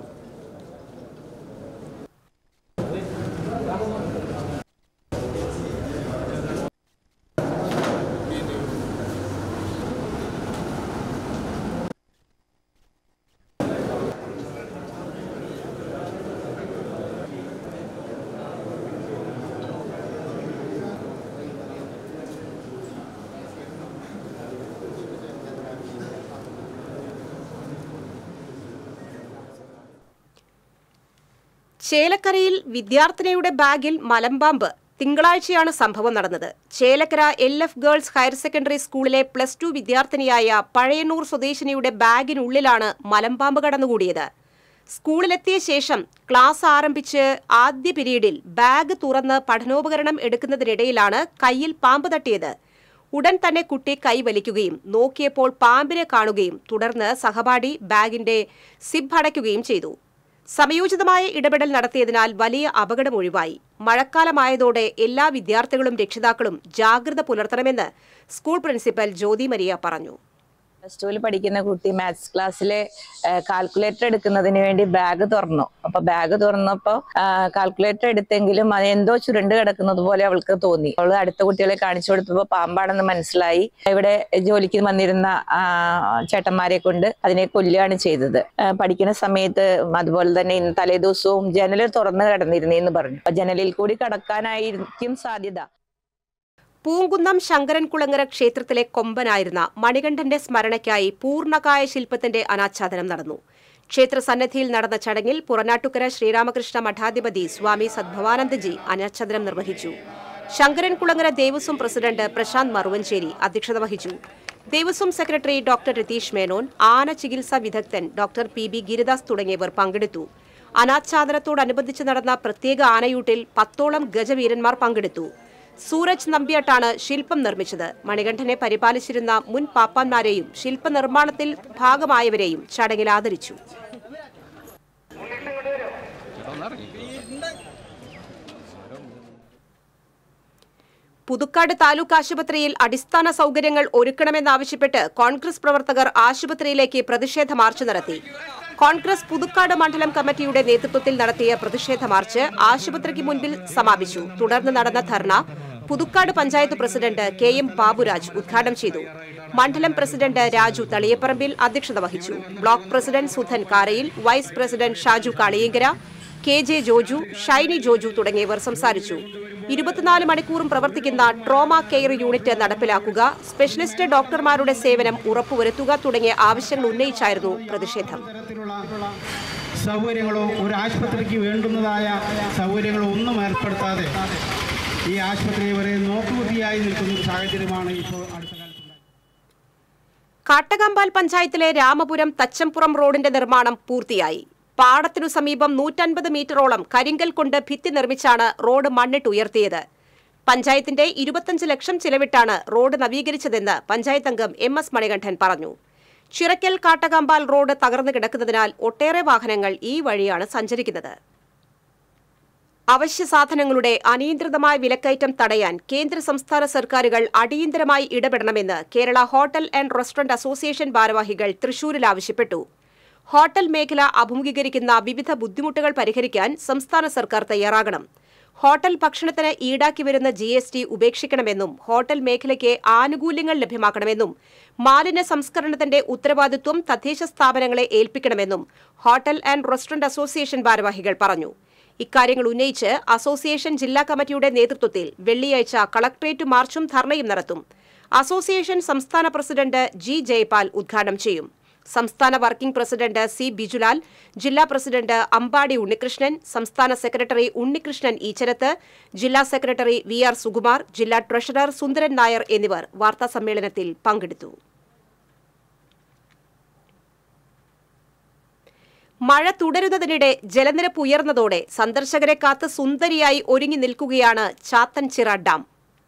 ചേലക്കരയിൽ വിദ്യാർത്ഥിനിയുടെ ബാഗിൽ മലമ്പാമ്പ്. തിങ്കളാഴ്ചയാണ് സംഭവം നടന്നത്. Chelakkara L F girls higher secondary സ്കൂളിലെ പ്ലസ് ടു വിദ്യാർത്ഥിനിയായ പഴയന്നൂർ സ്വദേശിനിയുടെ ബാഗിനുള്ളിലാണ് മലമ്പാമ്പ് കടന്നുകൂടിയത്. സ്കൂളിലെത്തിയ ശേഷം ക്ലാസ് ആരംഭിച്ച് ആദ്യ പിരീഡിൽ ബാഗ് തുറന്ന് പഠനോപകരണം എടുക്കുന്നതിനിടയിലാണ് കയ്യിൽ പാമ്പ് തട്ടിയത്. ഉടൻ തന്നെ കുട്ടി കൈ വലിക്കുകയും നോക്കിയപ്പോൾ പാമ്പിനെ കാണുകയും തുടർന്ന് സഹപാഠി ബാഗിന്റെ സിബ് അടയ്ക്കുകയും ചെയ്തു. സമയോചിതമായ ഇടപെടൽ നടത്തിയതിനാൽ വലിയ അപകടം ഒഴിവായി. മഴക്കാലമായതോടെ എല്ലാ വിദ്യാർത്ഥികളും രക്ഷിതാക്കളും ജാഗ്രത പുലർത്തണമെന്ന് സ്കൂൾ പ്രിൻസിപ്പൽ ജ്യോതി മരിയ പറഞ്ഞു. പ്ലസ് ടുവിൽ പഠിക്കുന്ന കുട്ടി മാത്സ് ക്ലാസ്സിലെ കാൽക്കുലേറ്റർ എടുക്കുന്നതിന് വേണ്ടി ബാഗ് തുറന്നു. അപ്പൊ ബാഗ് തുറന്നപ്പോൾ കാൽക്കുലേറ്റർ എടുത്തെങ്കിലും അത് എന്തോ ചുരുണ്ട് കിടക്കുന്നത് പോലെ അവൾക്ക് തോന്നി. അവൾ അടുത്ത കുട്ടികളെ കാണിച്ചു കൊടുത്തപ്പോൾ പാമ്പാണെന്ന് മനസ്സിലായി. ഇവിടെ ജോലിക്ക് വന്നിരുന്ന ചേട്ടന്മാരെ കൊണ്ട് അതിനെ കൊല്ലുകയാണ് ചെയ്തത്. പഠിക്കുന്ന സമയത്ത് അതുപോലെ തന്നെ ഇന്ന് തലേ ദിവസവും ജനൽ തുറന്നു കിടന്നിരുന്നേന്ന് പറഞ്ഞു. അപ്പൊ ജനലിൽ കൂടി കടക്കാനായിരിക്കും സാധ്യത. പൂങ്കുന്നം ശങ്കരൻകുളങ്ങര ക്ഷേത്രത്തിലെ കൊമ്പനായിരുന്ന മണികണ്ഠന്റെ സ്മരണയ്ക്കായി പൂർണ്ണകായ ശില്പത്തിന്റെ അനാച്ഛാദനം നടന്നു. ക്ഷേത്ര സന്നിധിയിൽ നടന്ന ചടങ്ങിൽ പുറനാട്ടുകര ശ്രീരാമകൃഷ്ണ മഠാധിപതി സ്വാമി സദ്ഭവാനന്ദജി അനാച്ഛാദനം നിർവഹിച്ചു. ശങ്കരൻകുളങ്ങര ദേവസ്വം പ്രസിഡന്റ് പ്രശാന്ത് മറുവഞ്ചേരി അധ്യക്ഷത വഹിച്ചു. ദേവസ്വം സെക്രട്ടറി ഡോക്ടർ രതീഷ് മേനോൻ, ആന ചികിത്സാ വിദഗ്ധൻ ഡോക്ടർ പി ബി ഗിരിദാസ് തുടങ്ങിയവർ പങ്കെടുത്തു. അനാച്ഛാദനത്തോടനുബന്ധിച്ച് നടന്ന പ്രത്യേക ആനയൂട്ടിൽ പത്തോളം ഗജവീരന്മാർ പങ്കെടുത്തു. സൂരജ് നമ്പ്യാട്ടാണ് ശില്പം നിർമ്മിച്ചത്. മണികണ്ഠനെ പരിപാലിച്ചിരുന്ന മുൻ പാപ്പാന്മാരെയും ശില്പനിർമ്മാണത്തിൽ ഭാഗമായവരെയും ചടങ്ങിൽ ആദരിച്ചു. പുതുക്കാട് താലൂക്ക് ആശുപത്രിയിൽ അടിസ്ഥാന സൗകര്യങ്ങൾ ഒരുക്കണമെന്നാവശ്യപ്പെട്ട് കോൺഗ്രസ് പ്രവർത്തകർ ആശുപത്രിയിലേക്ക് പ്രതിഷേധ മാർച്ച് നടത്തി. കോൺഗ്രസ് പുതുക്കാട് മണ്ഡലം കമ്മിറ്റിയുടെ നേതൃത്വത്തിൽ നടത്തിയ പ്രതിഷേധ മാർച്ച് ആശുപത്രിക്ക് മുൻപിൽ സമാപിച്ചു. തുടർന്ന് നടന്ന ധർണ Puthukkad panchayat president K M Baburaj ഉദ്ഘാടനം ചെയ്തു. മണ്ഡലം പ്രസിഡന്റ് രാജു തളിയപ്പറമ്പിൽ അധ്യക്ഷത വഹിച്ചു. Block president Sudhan Karayil, vice president Shaju Kaliyankara, K J Joju, Shiny Joju തുടങ്ങിയവർ സംസാരിച്ചു. ഇരുപത്തിനാല് മണിക്കൂറും പ്രവർത്തിക്കുന്ന ട്രോമ കെയർ യൂണിറ്റ് നടപ്പിലാക്കുക, സ്പെഷ്യലിസ്റ്റ് ഡോക്ടർമാരുടെ സേവനം ഉറപ്പുവരുത്തുക തുടങ്ങിയ ആവശ്യങ്ങൾ ഉന്നയിച്ചായിരുന്നു പ്രതിഷേധം. സൗകര്യങ്ങളോ ഒരു ആശുപത്രിക്ക് വേണ്ടുന്നതായ സൗകര്യങ്ങളോ ഒന്നും ഏർപ്പെടുത്താതെ ഈ ആശുപത്രി വരെ നോക്കുകുത്തിയായി നിൽക്കുന്ന ഒരു സാഹചര്യമാണ് ഇപ്പോൾ അടുത്ത കാലത്ത്. കാട്ടകമ്പാൽ പഞ്ചായത്തിലെ രാമപുരം തച്ചംപുറം റോഡിന്റെ നിർമ്മാണം പൂർത്തിയായി. പാടത്തിനു സമീപം നൂറ്റൻപത് മീറ്ററോളം കരിങ്കൽ കൊണ്ട് ഭിത്തി നിർമ്മിച്ചാണ് റോഡ് മണ്ണിട്ട് ഉയർത്തിയത്. പഞ്ചായത്തിന്റെ ഇരുപത്തിയഞ്ച് ലക്ഷം ചിലവിട്ടാണ് റോഡ് നവീകരിച്ചതെന്ന് പഞ്ചായത്ത് അംഗം എം എസ് മണികണ്ഠൻ പറഞ്ഞു. ചിറക്കൽ കാട്ടകമ്പാൽ റോഡ് തകർന്നു കിടക്കുന്നതിനാൽ ഒട്ടേറെ വാഹനങ്ങൾ ഈ വഴിയാണ് സഞ്ചരിക്കുന്നത്. അവശ്യ സാധനങ്ങളുടെ അനിയന്ത്രിതമായ വിലക്കയറ്റം തടയാൻ കേന്ദ്ര സംസ്ഥാന സർക്കാരുകൾ അടിയന്തരമായി ഇടപെടണമെന്ന് Kerala hotel and restaurant association ഭാരവാഹികൾ തൃശൂരിൽ ആവശ്യപ്പെട്ടു. ഹോട്ടൽ മേഖല അഭിമുഖീകരിക്കുന്ന വിവിധ ബുദ്ധിമുട്ടുകൾ പരിഹരിക്കാൻ സംസ്ഥാന സർക്കാർ തയ്യാറാകണം. ഹോട്ടൽ ഭക്ഷണത്തിന് ഈടാക്കി വരുന്ന ജി എസ് ടി ഉപേക്ഷിക്കണമെന്നും ഹോട്ടൽ മേഖലയ്ക്ക് ആനുകൂല്യങ്ങൾ ലഭ്യമാക്കണമെന്നും മാലിന്യ സംസ്കരണത്തിന്റെ ഉത്തരവാദിത്വം തദ്ദേശ സ്ഥാപനങ്ങളെ ഏൽപ്പിക്കണമെന്നും ഹോട്ടൽ ആൻഡ് റെസ്റ്റോറന്റ് അസോസിയേഷൻ ഭാരവാഹികൾ പറഞ്ഞു. ഇക്കാര്യങ്ങൾ ഉന്നയിച്ച് അസോസിയേഷൻ ജില്ലാ കമ്മിറ്റിയുടെ നേതൃത്വത്തിൽ വെള്ളിയാഴ്ച കളക്ടറേറ്റ് മാർച്ചും ധർണയും നടത്തും. അസോസിയേഷൻ സംസ്ഥാന പ്രസിഡന്റ് ജി ജയപാൽ ഉദ്ഘാടനം ചെയ്യും. സംസ്ഥാന വർക്കിംഗ് പ്രസിഡന്റ് സി ബിജുലാൽ, ജില്ലാ പ്രസിഡന്റ് അമ്പാടി ഉണ്ണികൃഷ്ണൻ, സംസ്ഥാന സെക്രട്ടറി ഉണ്ണികൃഷ്ണൻ ഈച്ചരത്ത്, ജില്ലാ സെക്രട്ടറി വി ആർ സുകുമാർ, ജില്ലാ ട്രഷറർ സുന്ദരൻ നായർ എന്നിവർ വാർത്താസമ്മേളനത്തിൽ പങ്കെടുത്തു. മഴ തുടരുന്നതിനിടെ ജലനിരപ്പ് ഉയർന്നതോടെ സന്ദർശകരെ കാത്ത് സുന്ദരിയായി ഒരുങ്ങി നിൽക്കുകയാണ് ചാത്തൻചിറ ഡാം.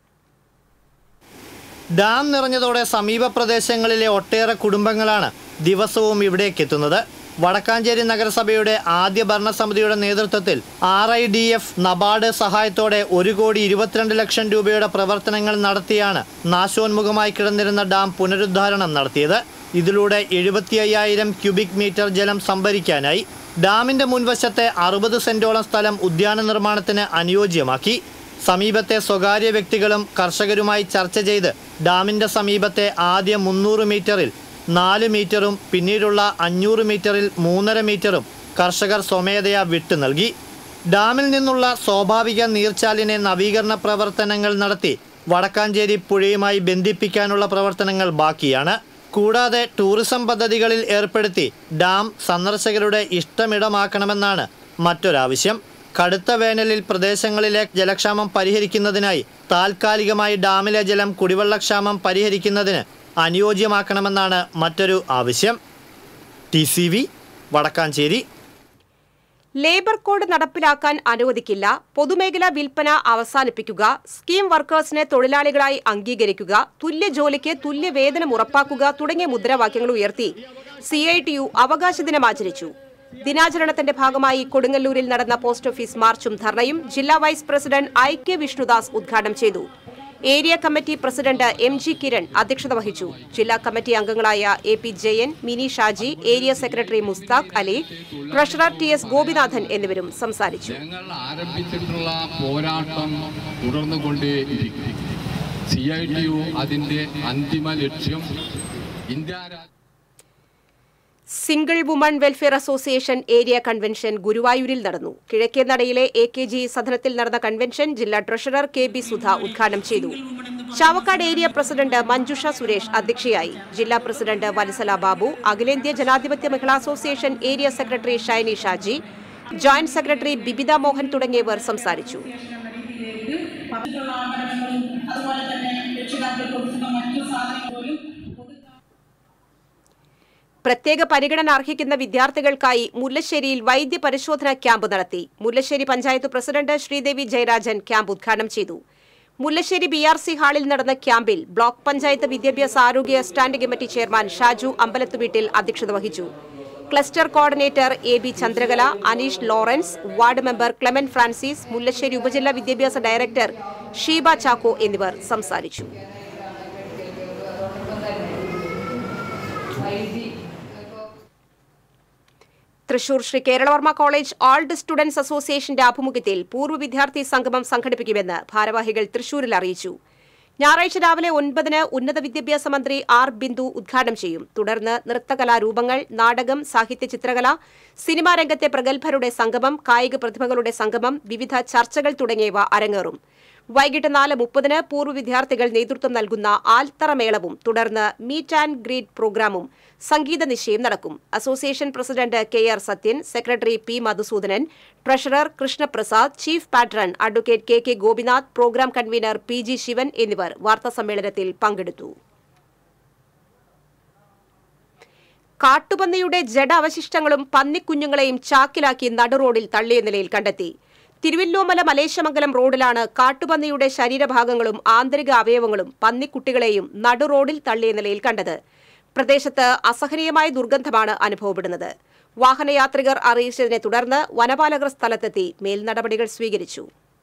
ഡാം നിറഞ്ഞതോടെ സമീപ പ്രദേശങ്ങളിലെ ഒട്ടേറെ കുടുംബങ്ങളാണ് ദിവസവും ഇവിടേക്ക് എത്തുന്നത്. വടക്കാഞ്ചേരി നഗരസഭയുടെ ആദ്യ ഭരണസമിതിയുടെ നേതൃത്വത്തിൽ R I D F NABARD സഹായത്തോടെ ഒരു കോടി ഇരുപത്തിരണ്ട് ലക്ഷം രൂപയുടെ പ്രവർത്തനങ്ങൾ നടത്തിയാണ് നാശോന്മുഖമായി കിടന്നിരുന്ന ഡാം പുനരുദ്ധാരണം നടത്തിയത്. ഇതിലൂടെ എഴുപത്തി അയ്യായിരം ക്യൂബിക് മീറ്റർ ജലം സംഭരിക്കാനായി. ഡാമിന്റെ മുൻവശത്തെ അറുപത് സെന്റോളം സ്ഥലം ഉദ്യാന നിർമ്മാണത്തിന് അനുയോജ്യമാക്കി. സമീപത്തെ സ്വകാര്യ വ്യക്തികളും കർഷകരുമായി ചർച്ച ചെയ്ത് ഡാമിന്റെ സമീപത്തെ ആദ്യ മുന്നൂറ് മീറ്ററിൽ നാല് മീറ്ററും പിന്നീടുള്ള അഞ്ഞൂറ് മീറ്ററിൽ മൂന്നര മീറ്ററും കർഷകർ സ്വമേധയാ വിട്ടു നൽകി. ഡാമിൽ നിന്നുള്ള സ്വാഭാവിക നീർച്ചാലിനെ നവീകരണ പ്രവർത്തനങ്ങൾ നടത്തി വടക്കാഞ്ചേരി പുഴയുമായി ബന്ധിപ്പിക്കാനുള്ള പ്രവർത്തനങ്ങൾ ബാക്കിയാണ്. കൂടാതെ ടൂറിസം പദ്ധതികളിൽ ഏർപ്പെടുത്തി ഡാം സന്ദർശകരുടെ ഇഷ്ടമിടമാക്കണമെന്നാണ് മറ്റൊരാവശ്യം. കടുത്ത വേനലിൽ പ്രദേശങ്ങളിലെ ജലക്ഷാമം പരിഹരിക്കുന്നതിനായി താൽക്കാലികമായി ഡാമിലെ ജലം കുടിവെള്ളക്ഷാമം പരിഹരിക്കുന്നതിന് അനുയോജ്യമാക്കണമെന്നാണ് മറ്റൊരു ആവശ്യം. T C V Vadakkanchery. Labour code നടപ്പിലാക്കാൻ അനുവദിക്കില്ല, പൊതുമേഖലാ വിൽപ്പന അവസാനിപ്പിക്കുക, സ്കീം വർക്കേഴ്സിനെ തൊഴിലാളികളായി അംഗീകരിക്കുക, തുല്യ ജോലിക്ക് തുല്യ വേതനം ഉറപ്പാക്കുക തുടങ്ങിയ മുദ്രാവാക്യങ്ങൾ ഉയർത്തി സി ഐ ടി യു അവകാശ ദിനം ആചരിച്ചു. ദിനാചരണത്തിന്റെ ഭാഗമായി കൊടുങ്ങല്ലൂരിൽ നടന്ന പോസ്റ്റ് ഓഫീസ് മാർച്ചും ധർണയും ജില്ലാ vice president I K Vishnudas ഉദ്ഘാടനം ചെയ്തു. Area committee president M G Kiran അധ്യക്ഷത വഹിച്ചു. ജില്ലാ കമ്മിറ്റി അംഗങ്ങളായ A P Jayan, Mini Shaji, area secretary Mushtaq Ali, treasurer T S Gopinathan എന്നിവരും സംസാരിച്ചു. ഞങ്ങൾ ആരംഭിച്ചിട്ടുള്ള പോരാട്ടം തുടർന്നുകൊണ്ടേയിരിക്കും. സി ഐ ടി യു അതിന്റെ അന്തിമ ലക്ഷ്യം India single woman welfare association area convention ഗുരുവായൂരിൽ നടന്നു. കിഴക്കേനടയിലെ എ കെ ജി സദനത്തിൽ നടന്ന കൺവെൻഷൻ ജില്ലാ ട്രഷറർ കെ ബി സുധ ഉദ്ഘാടനം ചെയ്തു. ചാവക്കാട് ഏരിയ പ്രസിഡന്റ് മഞ്ജുഷ സുരേഷ് അധ്യക്ഷയായി. ജില്ലാ പ്രസിഡന്റ് വത്സല ബാബു, അഖിലേന്ത്യാ ജനാധിപത്യ മഹിളാ association area secretary Shiny Shaji, joint secretary Bibitha Mohan തുടങ്ങിയവർ സംസാരിച്ചു. പ്രത്യേക പരിഗണന അർഹിക്കുന്ന വിദ്യാർത്ഥികൾക്കായി മുല്ലശ്ശേരിയിൽ വൈദ്യ പരിശോധനാ ക്യാമ്പ് നടത്തി. മുല്ലശ്ശേരി പഞ്ചായത്ത് പ്രസിഡന്റ് ശ്രീദേവി ജയരാജൻ ക്യാമ്പ് ഉദ്ഘാടനം ചെയ്തു. മുല്ലശ്ശേരി ബി ആർ സി ഹാളിൽ നടന്ന ക്യാമ്പിൽ ബ്ലോക്ക് പഞ്ചായത്ത് വിദ്യാഭ്യാസ ആരോഗ്യ standing committee chairman Shaju Ambalathuveettil അധ്യക്ഷത വഹിച്ചു. Cluster coordinator A B Chandrakala, Aneesh Lawrence, ward member Clemen Francis, Mullassery ഉപജില്ലാ വിദ്യാഭ്യാസ ഡയറക്ടർ ഷീബ ചാക്കോ എന്നിവർ സംസാരിച്ചു. Thrissur Sree Keralavarma college old students അസോസിയേഷന്റെ ആഭിമുഖ്യത്തിൽ പൂർവ്വ വിദ്യാർത്ഥി സംഗമം സംഘടിപ്പിക്കുമെന്ന് ഭാരവാഹികൾ തൃശൂരിൽ അറിയിച്ചു. ഞായറാഴ്ച രാവിലെ ഒൻപതിന് ഉന്നത വിദ്യാഭ്യാസ മന്ത്രി ആർ ബിന്ദു ഉദ്ഘാടനം ചെയ്യും. തുടർന്ന് നൃത്തകലാരൂപങ്ങൾ, നാടകം, സാഹിത്യ ചിത്രകല, സിനിമാ രംഗത്തെ പ്രഗത്ഭരുടെ സംഗമം, കായിക പ്രതിഭകളുടെ സംഗമം, വിവിധ ചർച്ചകൾ തുടങ്ങിയവ അരങ്ങേറും. വൈകിട്ട് നാല് മുപ്പതിന് പൂർവ്വ വിദ്യാർത്ഥികൾ നേതൃത്വം നൽകുന്ന ആൽത്തറ മേളവും തുടർന്ന് മീറ്റ് ആൻഡ് ഗ്രീറ്റ് പ്രോഗ്രാമും സംഗീത നിശയും നടക്കും. Association president K R Sathyan, secretary P Madhusoodanan, treasurer Krishnaprasad, chief patron advocate K K Gopinath, program convener P G Sivan എന്നിവർ വാർത്താസമ്മേളനത്തിൽ പങ്കെടുത്തു. കാട്ടുപന്നിയുടെ ജഡ അവശിഷ്ടങ്ങളും പന്നിക്കുഞ്ഞുങ്ങളെയും ചാക്കിലാക്കി നടുറോഡിൽ തള്ളിയ നിലയിൽ കണ്ടെത്തി. തിരുവല്ലോമല മലേശമംഗലം റോഡിലാണ് കാട്ടുപന്നിയുടെ ശരീരഭാഗങ്ങളും ആന്തരിക അവയവങ്ങളും പന്നിക്കുട്ടികളെയും നടുറോഡിൽ തള്ളിയ നിലയിൽ കണ്ടത്. പ്രദേശത്ത് അസഹനീയമായ ദുർഗന്ധമാണ് അനുഭവപ്പെടുന്നത്. വാഹനയാത്രികർ അറിയിച്ചതിനെ തുടർന്ന് വനപാലകർ സ്ഥലത്തെത്തി മേൽനടപടികൾ സ്വീകരിച്ചു.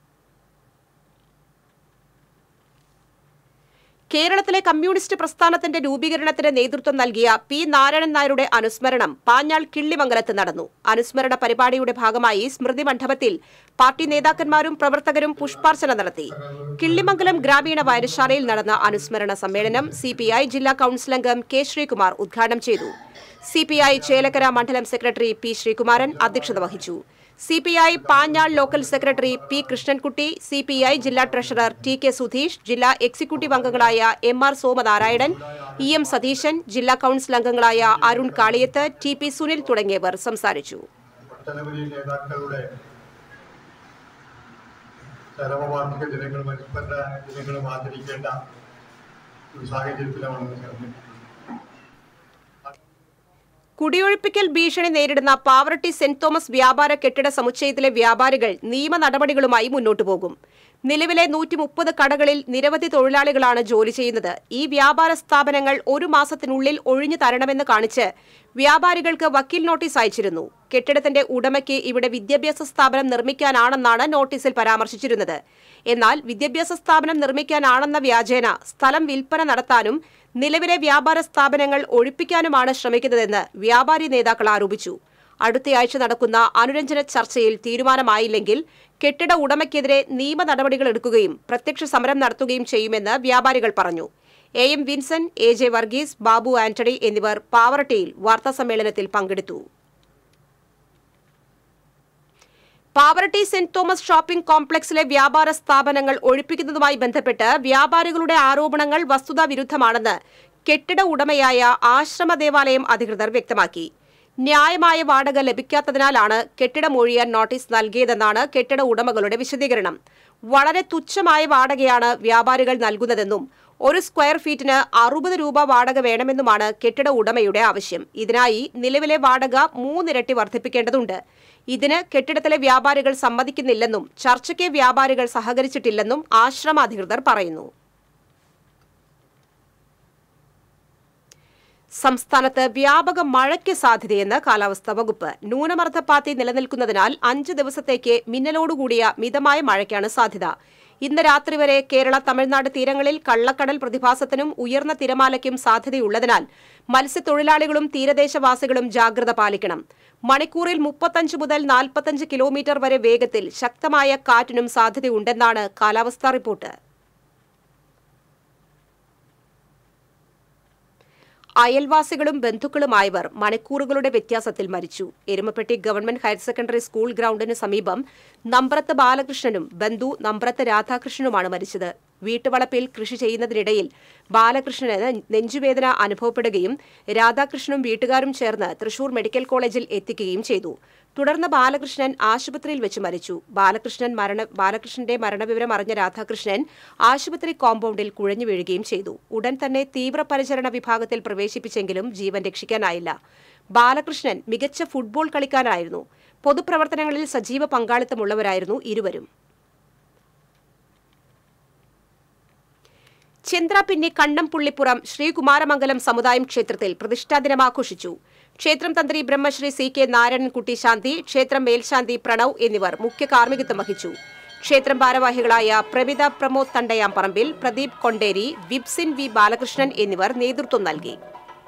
കേരളത്തിലെ കമ്മ്യൂണിസ്റ്റ് പ്രസ്ഥാനത്തിന്റെ രൂപീകരണത്തിന് നേതൃത്വം നൽകിയ പി നാരായണൻ നായരുടെ അനുസ്മരണം പാഞ്ഞാൾ കിള്ളിമംഗലത്ത് നടന്നു. അനുസ്മരണ പരിപാടിയുടെ ഭാഗമായി സ്മൃതി മണ്ഡപത്തിൽ പാർട്ടി നേതാക്കന്മാരും പ്രവർത്തകരും പുഷ്പാർച്ചന നടത്തി. കിള്ളിമംഗലം ഗ്രാമീണ വായനശാലയിൽ നടന്ന അനുസ്മരണ സമ്മേളനം സിപിഐ ജില്ലാ കൌൺസിൽ അംഗം കെ ശ്രീകുമാർ ഉദ്ഘാടനം ചെയ്തു. സിപിഐ ചേലക്കര മണ്ഡലം സെക്രട്ടറി പി ശ്രീകുമാരൻ അധ്യക്ഷത വഹിച്ചു. CPI Panjal local secretary P Krishnankutty, CPI ജില്ലാ ട്രഷറർ ടി കെ സുധീഷ്, ജില്ലാ എക്സിക്യൂട്ടീവ് അംഗങ്ങളായ M R Somanarayanan, E M Satheesan, ജില്ലാ കൌൺസിൽ അംഗങ്ങളായ അരുൺ കാളിയത്ത്, ടി പി സുനിൽ തുടങ്ങിയവർ സംസാരിച്ചു. കുടിയൊഴിപ്പിക്കൽ ഭീഷണി നേരിടുന്ന പാവറട്ടി സെന്റ് തോമസ് വ്യാപാര കെട്ടിട സമുച്ചയത്തിലെ വ്യാപാരികൾ നിയമ നടപടികളുമായി മുന്നോട്ടു പോകും. നിലവിലെ നൂറ്റി മുപ്പത് കടകളിൽ നിരവധി തൊഴിലാളികളാണ് ജോലി ചെയ്യുന്നത്. ഈ വ്യാപാര സ്ഥാപനങ്ങൾ ഒരു മാസത്തിനുള്ളിൽ ഒഴിഞ്ഞു തരണമെന്ന് കാണിച്ച് വ്യാപാരികൾക്ക് വക്കീൽ നോട്ടീസ് അയച്ചിരുന്നു. കെട്ടിടത്തിന്റെ ഉടമയ്ക്ക് ഇവിടെ വിദ്യാഭ്യാസ സ്ഥാപനം നിർമ്മിക്കാനാണെന്നാണ് നോട്ടീസിൽ പരാമർശിച്ചിരുന്നത്. എന്നാൽ വിദ്യാഭ്യാസ സ്ഥാപനം നിർമ്മിക്കാനാണെന്ന വ്യാജേന സ്ഥലം വിൽപ്പന നടത്താനും നിലവിലെ വ്യാപാര സ്ഥാപനങ്ങൾ ഒഴിപ്പിക്കാനുമാണ് ശ്രമിക്കുന്നതെന്ന് വ്യാപാരി നേതാക്കൾ ആരോപിച്ചു. അടുത്തയാഴ്ച നടക്കുന്ന അനുരഞ്ജന ചർച്ചയിൽ തീരുമാനമായില്ലെങ്കിൽ കെട്ടിട ഉടമയ്ക്കെതിരെ നിയമ നടപടികൾ എടുക്കുകയും പ്രത്യക്ഷ സമരം നടത്തുകയും ചെയ്യുമെന്ന് വ്യാപാരികൾ പറഞ്ഞു. A M Vincent, A J Varghese, Babu Antony എന്നിവർ പാവറട്ടിയിൽ വാർത്താസമ്മേളനത്തിൽ പങ്കെടുത്തു. പാവറട്ടി സെന്റ് തോമസ് ഷോപ്പിംഗ് കോംപ്ലക്സിലെ വ്യാപാര സ്ഥാപനങ്ങൾ ഒഴിപ്പിക്കുന്നതുമായി ബന്ധപ്പെട്ട് വ്യാപാരികളുടെ ആരോപണങ്ങൾ വസ്തുതാവിരുദ്ധമാണെന്ന് കെട്ടിട ഉടമയായ ആശ്രമ ദേവാലയം അധികൃതർ വ്യക്തമാക്കി. ന്യായമായ വാടക ലഭിക്കാത്തതിനാലാണ് കെട്ടിടം ഒഴിയാൻ നോട്ടീസ് നൽകിയതെന്നാണ് കെട്ടിട ഉടമകളുടെ വിശദീകരണം. വളരെ തുച്ഛമായ വാടകയാണ് വ്യാപാരികൾ നൽകുന്നതെന്നും ഒരു സ്ക്വയർ ഫീറ്റിന് അറുപത് രൂപ വാടക വേണമെന്നുമാണ് കെട്ടിട ഉടമയുടെ ആവശ്യം. ഇതിനായി നിലവിലെ വാടക മൂന്നിരട്ടി വർദ്ധിപ്പിക്കേണ്ടതുണ്ട്. ഇതിന് കെട്ടിടത്തിലെ വ്യാപാരികൾ സമ്മതിക്കുന്നില്ലെന്നും ചർച്ചയ്ക്ക് വ്യാപാരികൾ സഹകരിച്ചിട്ടില്ലെന്നും ആശ്രമ അധികൃതർ പറയുന്നു. സംസ്ഥാനത്ത് വ്യാപക മഴയ്ക്ക് സാധ്യതയെന്ന് കാലാവസ്ഥാ വകുപ്പ്. ന്യൂനമർദ്ദപാത്തി നിലനിൽക്കുന്നതിനാൽ അഞ്ച് ദിവസത്തേക്ക് മിന്നലോടുകൂടിയ മിതമായ മഴയ്ക്കാണ് സാധ്യത. ഇന്ന് രാത്രി വരെ കേരള തമിഴ്നാട് തീരങ്ങളിൽ കള്ളക്കടൽ പ്രതിഭാസത്തിനും ഉയർന്ന തിരമാലയ്ക്കും സാധ്യതയുള്ളതിനാൽ മത്സ്യത്തൊഴിലാളികളും തീരദേശവാസികളും ജാഗ്രത പാലിക്കണം. മണിക്കൂറിൽ മുപ്പത്തഞ്ച് മുതൽ നാൽപ്പത്തഞ്ച് കിലോമീറ്റർ വരെ വേഗത്തിൽ ശക്തമായ കാറ്റിനും സാധ്യതയുണ്ടെന്നാണ് കാലാവസ്ഥാ റിപ്പോർട്ട്. അയൽവാസികളും ബന്ധുക്കളുമായവർ മണിക്കൂറുകളുടെ വ്യത്യാസത്തിൽ മരിച്ചു. Erumapetty government higher secondary school ഗ്രൌണ്ടിന് സമീപം നമ്പ്രത്ത് ബാലകൃഷ്ണനും ബന്ധു നമ്പ്രത്ത് രാധാകൃഷ്ണനുമാണ് മരിച്ചത്. വീട്ടുവളപ്പിൽ കൃഷി ചെയ്യുന്നതിനിടയിൽ ബാലകൃഷ്ണന് നെഞ്ചുവേദന അനുഭവപ്പെടുകയും രാധാകൃഷ്ണനും വീട്ടുകാരും ചേർന്ന് തൃശൂർ മെഡിക്കൽ കോളേജിൽ എത്തിക്കുകയും ചെയ്തു. തുടർന്ന് ബാലകൃഷ്ണൻ ആശുപത്രിയിൽ വെച്ച് മരിച്ചു. ബാലകൃഷ്ണൻ മരണ ബാലകൃഷ്ണന്റെ മരണവിവരം അറിഞ്ഞ രാധാകൃഷ്ണൻ ആശുപത്രി കോമ്പൗണ്ടിൽ കുഴഞ്ഞു വീഴുകയും ചെയ്തു. ഉടൻ തന്നെ തീവ്രപരിചരണ വിഭാഗത്തിൽ പ്രവേശിപ്പിച്ചെങ്കിലും ജീവൻ രക്ഷിക്കാനായില്ല. ബാലകൃഷ്ണൻ മികച്ച ഫുട്ബോൾ കളിക്കാരനായിരുന്നു. പൊതുപ്രവർത്തനങ്ങളിൽ സജീവ പങ്കാളിത്തമുള്ളവരായിരുന്നു ഇരുവരും. ചന്ദ്രാപിന്നി കണ്ണംപുള്ളിപ്പുറം ശ്രീകുമാരമംഗലം സമുദായം ക്ഷേത്രത്തിൽ പ്രതിഷ്ഠാദിനം ആഘോഷിച്ചു. ക്ഷേത്രം തന്ത്രി ബ്രഹ്മശ്രീ സി കെ നാരായണൻകുട്ടി ശാന്തി, ക്ഷേത്രം മേൽശാന്തി പ്രണവ് എന്നിവർ മുഖ്യ കാർമ്മികത്വം വഹിച്ചു. ക്ഷേത്രം ഭാരവാഹികളായ പ്രവിത പ്രമോദ് തണ്ടയാംപറമ്പിൽ, പ്രദീപ് കൊണ്ടേരി, വിബ്സിൻ വി ബാലകൃഷ്ണൻ എന്നിവർ നേതൃത്വം നൽകി.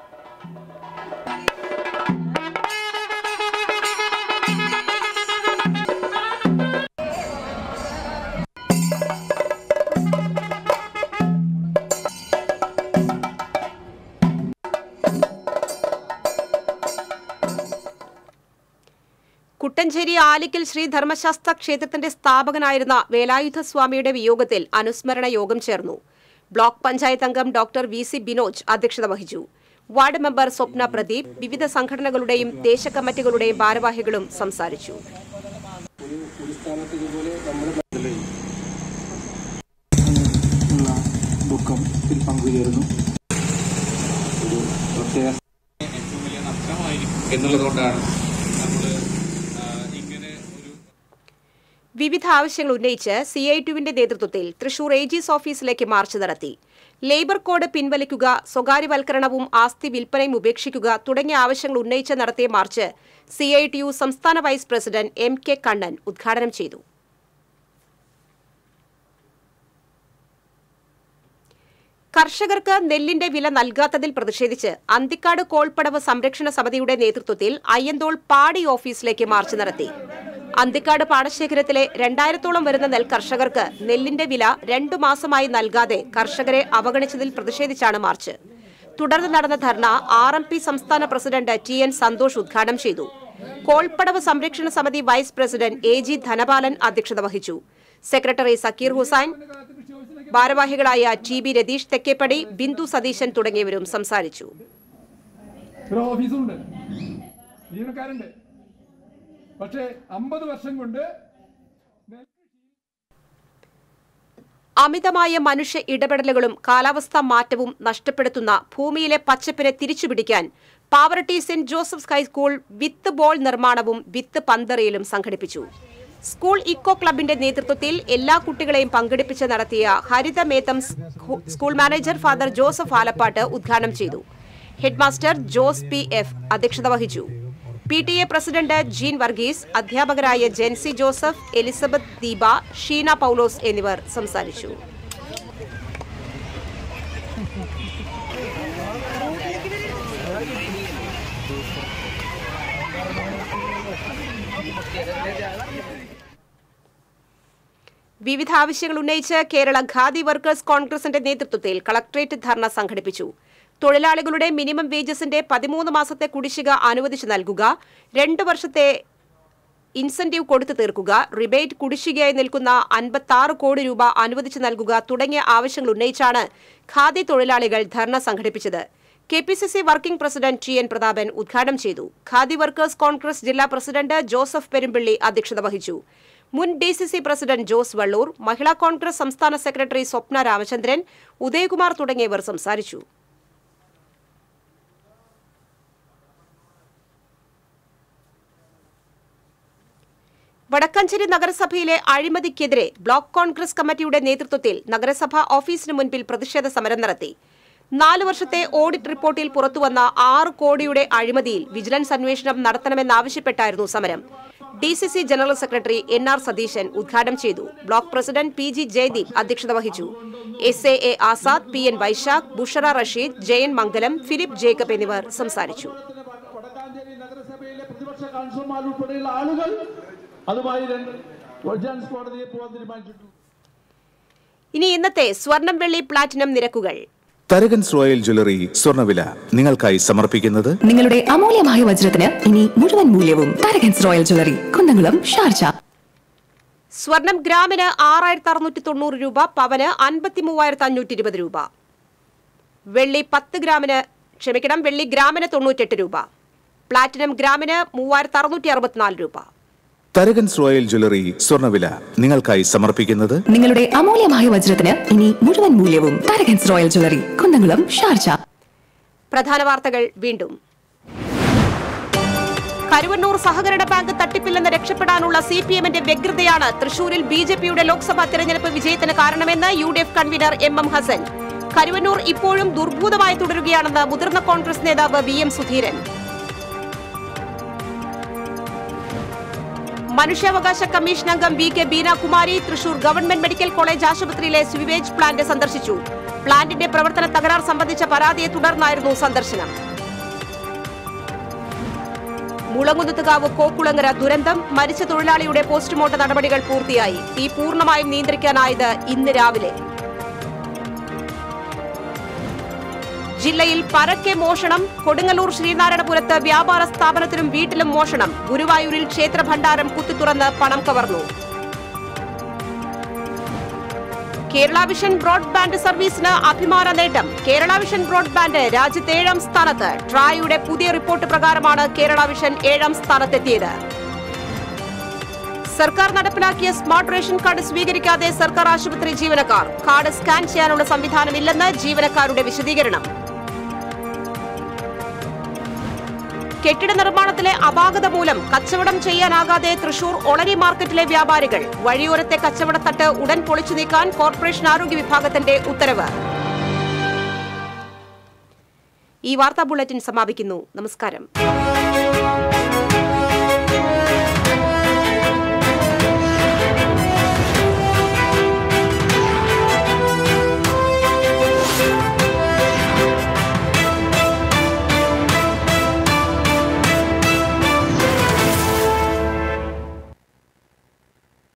കുട്ടഞ്ചേരി ആലിക്കൽ ശ്രീ ധർമ്മശാസ്ത്ര ക്ഷേത്രത്തിന്റെ സ്ഥാപകനായിരുന്ന വേലായുധ സ്വാമിയുടെ വിയോഗത്തിൽ അനുസ്മരണ യോഗം ചേർന്നു. ബ്ലോക്ക് പഞ്ചായത്ത് അംഗം ഡോക്ടർ വി സി ബിനോജ് അധ്യക്ഷത വഹിച്ചു. വാർഡ് മെമ്പർ സ്വപ്ന പ്രദീപ്, വിവിധ സംഘടനകളുടെയും ദേശകമ്മിറ്റികളുടെയും ഭാരവാഹികളും സംസാരിച്ചു. വിവിധ ആവശ്യങ്ങൾ ഉന്നയിച്ച് സി ഐ ടിയുവിന്റെ നേതൃത്വത്തിൽ തൃശൂർ ഏജീസ് ഓഫീസിലേക്ക് മാർച്ച് നടത്തി. ലേബർ കോഡ് പിൻവലിക്കുക, സ്വകാര്യവൽക്കരണവും ആസ്തി വിൽപ്പനയും ഉപേക്ഷിക്കുക തുടങ്ങിയ ആവശ്യങ്ങൾ ഉന്നയിച്ച് നടത്തിയ march C I T U സംസ്ഥാന vice president M K Kannan ഉദ്ഘാടനം ചെയ്തു. കർഷകർക്ക് നെല്ലിന്റെ വില നൽകാത്തതിൽ പ്രതിഷേധിച്ച് അന്തിക്കാട് കോൾപ്പടവ് സംരക്ഷണ സമിതിയുടെ നേതൃത്വത്തിൽ അയ്യന്തോൾ പാടി ഓഫീസിലേക്ക് മാർച്ച് നടത്തി. അന്തിക്കാട് പാടശേഖരത്തിലെ രണ്ടായിരത്തോളം വരുന്ന നെൽ കർഷകർക്ക് നെല്ലിന്റെ വില രണ്ടു മാസമായി നൽകാതെ കർഷകരെ അവഗണിച്ചതിൽ പ്രതിഷേധിച്ചാണ് മാർച്ച്. തുടർന്ന് നടന്ന ധർണ ആർ എം പി സംസ്ഥാന പ്രസിഡന്റ് ടി എൻ സന്തോഷ് ഉദ്ഘാടനം ചെയ്തു. കോൾപ്പടവ് സംരക്ഷണ സമിതി vice president A G Dhanapalan അധ്യക്ഷത വഹിച്ചു. സെക്രട്ടറി സക്കീർ ഹുസൈൻ, ഭാരവാഹികളായ ടി ബി രതീഷ് തെക്കേപ്പടി, ബിന്ദു സതീശൻ തുടങ്ങിയവരും സംസാരിച്ചു. അമിതമായ മനുഷ്യ ഇടപെടലുകളും കാലാവസ്ഥാ മാറ്റവും നഷ്ടപ്പെടുത്തുന്ന ഭൂമിയിലെ പച്ചപ്പിനെ തിരിച്ചുപിടിക്കാൻ പാവറട്ടി സെന്റ് ജോസഫ്സ് ഹൈസ്കൂൾ വിത്ത് ബോൾ നിർമ്മാണവും വിത്ത് പന്തറിയലും സംഘടിപ്പിച്ചു. സ്കൂൾ ഇക്കോ ക്ലബിന്റെ നേതൃത്വത്തിൽ എല്ലാ കുട്ടികളെയും പങ്കെടുപ്പിച്ച് നടത്തിയ ഹരിതമേത്തം school manager father Joseph Alappatt ഉദ്ഘാടനം ചെയ്തു. ഹെഡ്മാസ്റ്റർ ജോസ് പി എഫ് അധ്യക്ഷത വഹിച്ചു. P T A president Jean Varghese, അധ്യാപകരായ ജെൻസി ജോസഫ്, എലിസബത്ത് ദീപ, ഷീന പൌലോസ് എന്നിവർ സംസാരിച്ചു. വിവിധ ആവശ്യങ്ങൾ ഉന്നയിച്ച് കേരള ഖാദി വർക്കേഴ്സ് കോൺഗ്രസിന്റെ നേതൃത്വത്തിൽ കളക്ടറേറ്റ് ധർണ സംഘടിപ്പിച്ചു. തൊഴിലാളികളുടെ മിനിമം വേജസിന്റെ പതിമൂന്ന് മാസത്തെ കുടിശ്ശിക അനുവദിച്ചു നൽകുക, രണ്ടു വർഷത്തെ ഇൻസെന്റീവ് കൊടുത്തു തീർക്കുക, റിബേറ്റ് കുടിശ്ശികയായി നിൽക്കുന്ന അൻപത്തി ആറ് കോടി രൂപ അനുവദിച്ചു നൽകുക തുടങ്ങിയ ആവശ്യങ്ങൾ ഉന്നയിച്ചാണ് ഖാദി തൊഴിലാളികൾ ധർണ സംഘടിപ്പിച്ചത്. K P C C working president T N Prathapan ഉദ്ഘാടനം ചെയ്തു. ഖാദി വർക്കേഴ്സ് കോൺഗ്രസ് ജില്ലാ പ്രസിഡന്റ് ജോസഫ് പെരുമ്പിള്ളി അധ്യക്ഷത വഹിച്ചു. മുൻ D C C president Jose Vallur, Mahila Congress സംസ്ഥാന സെക്രട്ടറി സ്വപ്ന രാമചന്ദ്രൻ, ഉദയകുമാർ തുടങ്ങിയവർ സംസാരിച്ചു. വടക്കഞ്ചേരി നഗരസഭയിലെ അഴിമതിക്കെതിരെ ബ്ലോക്ക് കോൺഗ്രസ് കമ്മിറ്റിയുടെ നേതൃത്വത്തിൽ നഗരസഭാ ഓഫീസിന് മുൻപിൽ പ്രതിഷേധ സമരം നടത്തി. നാലു വർഷത്തെ ഓഡിറ്റ് റിപ്പോർട്ടിൽ പുറത്തുവന്ന ആറ് കോടിയുടെ അഴിമതിയിൽ വിജിലൻസ് അന്വേഷണം നടത്തണമെന്നാവശ്യപ്പെട്ടായിരുന്നു സമരം. D C C general secretary N R Satheesan ഉദ്ഘാടനം ചെയ്തു. Block president P G Jayadeep അധ്യക്ഷത വഹിച്ചു. S A A Azad, P N Vaishakh, Bushra Rasheed, Jayan Mangalam, Philip Jacob എന്നിവർ സംസാരിച്ചു. ഇനി ഇന്നത്തെ സ്വർണം വെള്ളി പ്ലാറ്റിനം നിരക്കുകൾ. തരകൻസ് റോയൽ ജ്വല്ലറി സ്വർണ്ണവില നിങ്ങൾക്കായി സമർപ്പിക്കുന്നത് നിങ്ങളുടെ അമൂല്യമായ വജ്രത്തിന് ഇനി മുഴുവൻ മൂല്യവും Tharakans royal jewellery, Kunnamkulam, Sharjah. സ്വർണം ഗ്രാമിന് ആറായിരത്തി അറുന്നൂറ്റി തൊണ്ണൂറ് രൂപ, പവന് അൻപത്തി മൂവായിരത്തി അഞ്ഞൂറ്റി ഇരുപത് രൂപ. വെള്ളി പത്ത് ഗ്രാമിന് ക്ഷമിക്കണം വെള്ളി ഗ്രാമിന് തൊണ്ണൂറ്റെട്ട് രൂപ. പ്ലാറ്റിനം ഗ്രാമിന് മൂവായിരത്തി അറുന്നൂറ്റി അറുപത്തിനാല് രൂപ. തരകൻസ് റോയൽ ജ്വല്ലറി സ്വർണ്ണവില നിങ്ങൾക്കായി സമർപ്പിക്കുന്നത് നിങ്ങളുടെ അമൂല്യമായ വജ്രത്തിന് ഇനി മുഴുവൻ മൂല്യവും Tharakans royal jewellery, Kunnamkulam, Sharjah. പ്രധാന വാർത്തകൾ വീണ്ടും. കരുവന്നൂർ സഹകരണ ബാങ്ക് തട്ടിപ്പിൽ നിന്ന് രക്ഷപ്പെടാനുള്ള സി പി എമ്മിന്റെ വ്യഗ്രതയാണ് തൃശൂരിൽ ബി ജെ പിയുടെ ലോക്സഭാ തെരഞ്ഞെടുപ്പ് വിജയത്തിന് കാരണമെന്ന് U D F convener M M Hasan. Karuvannur ഇപ്പോഴും ദുർഭൂതമായി തുടരുകയാണെന്ന് മുതിർന്ന കോൺഗ്രസ് നേതാവ് വി എം സുധീരൻ. മനുഷ്യാവകാശ കമ്മീഷൻ അംഗം V K Beenakumari Thrissur government medical college ആശുപത്രിയിലെ സ്യൂവേജ് പ്ലാന്റ് സന്ദർശിച്ചു. പ്ലാന്റിന്റെ പ്രവർത്തന തകരാർ സംബന്ധിച്ച പരാതിയെ തുടർന്നായിരുന്നു സന്ദർശനം. മുളങ്കുന്നത്തുകാവ് കോക്കുളങ്ങര ദുരന്തം, മരിച്ച തൊഴിലാളിയുടെ പോസ്റ്റ്മോർട്ടം നടപടികൾ പൂർത്തിയായി. തീ പൂർണ്ണമായും നിയന്ത്രിക്കാനായത് ഇന്ന് രാവിലെ. ജില്ലയിൽ പരക്കെ മോഷണം. കൊടുങ്ങല്ലൂർ ശ്രീനാരായണപുരത്ത് വ്യാപാര സ്ഥാപനത്തിലും വീട്ടിലും മോഷണം. ഗുരുവായൂരിൽ ക്ഷേത്ര ഭണ്ഡാരം കുത്തിത്തുറന്ന് പണം കവർന്നു. കേരള വിഷൻ ബ്രോഡ്ബാൻഡ് സർവീസിന് അഭിമാന നേട്ടം. കേരള വിഷൻ ബ്രോഡ്ബാൻഡ് രാജ്യത്ത് ഏഴാം സ്ഥാനത്ത്. ട്രായുടെ പുതിയ റിപ്പോർട്ട് പ്രകാരമാണ് കേരള വിഷൻ ഏഴാം സ്ഥാനത്തെത്തിയത്. സർക്കാർ നടപ്പിലാക്കിയ സ്മാർട്ട് റേഷൻ കാർഡ് സ്വീകരിക്കാതെ സർക്കാർ ആശുപത്രി ജീവനക്കാർ. കാർഡ് സ്കാൻ ചെയ്യാനുള്ള സംവിധാനമില്ലെന്ന് ജീവനക്കാരുടെ വിശദീകരണം. കെട്ടിട നിർമ്മാണത്തിലെ അപാകത മൂലം കച്ചവടം ചെയ്യാനാകാതെ തൃശൂർ ഒളരി മാർക്കറ്റിലെ വ്യാപാരികൾ. വഴിയോരത്തെ കച്ചവടത്തട്ട് ഉടൻ പൊളിച്ചു നീക്കാൻ കോർപ്പറേഷൻ ആരോഗ്യ വിഭാഗത്തിന്റെ ഉത്തരവ്. ഈ വാർത്താ ബുള്ളറ്റിൻ സമാപിക്കുന്നു. നമസ്കാരം.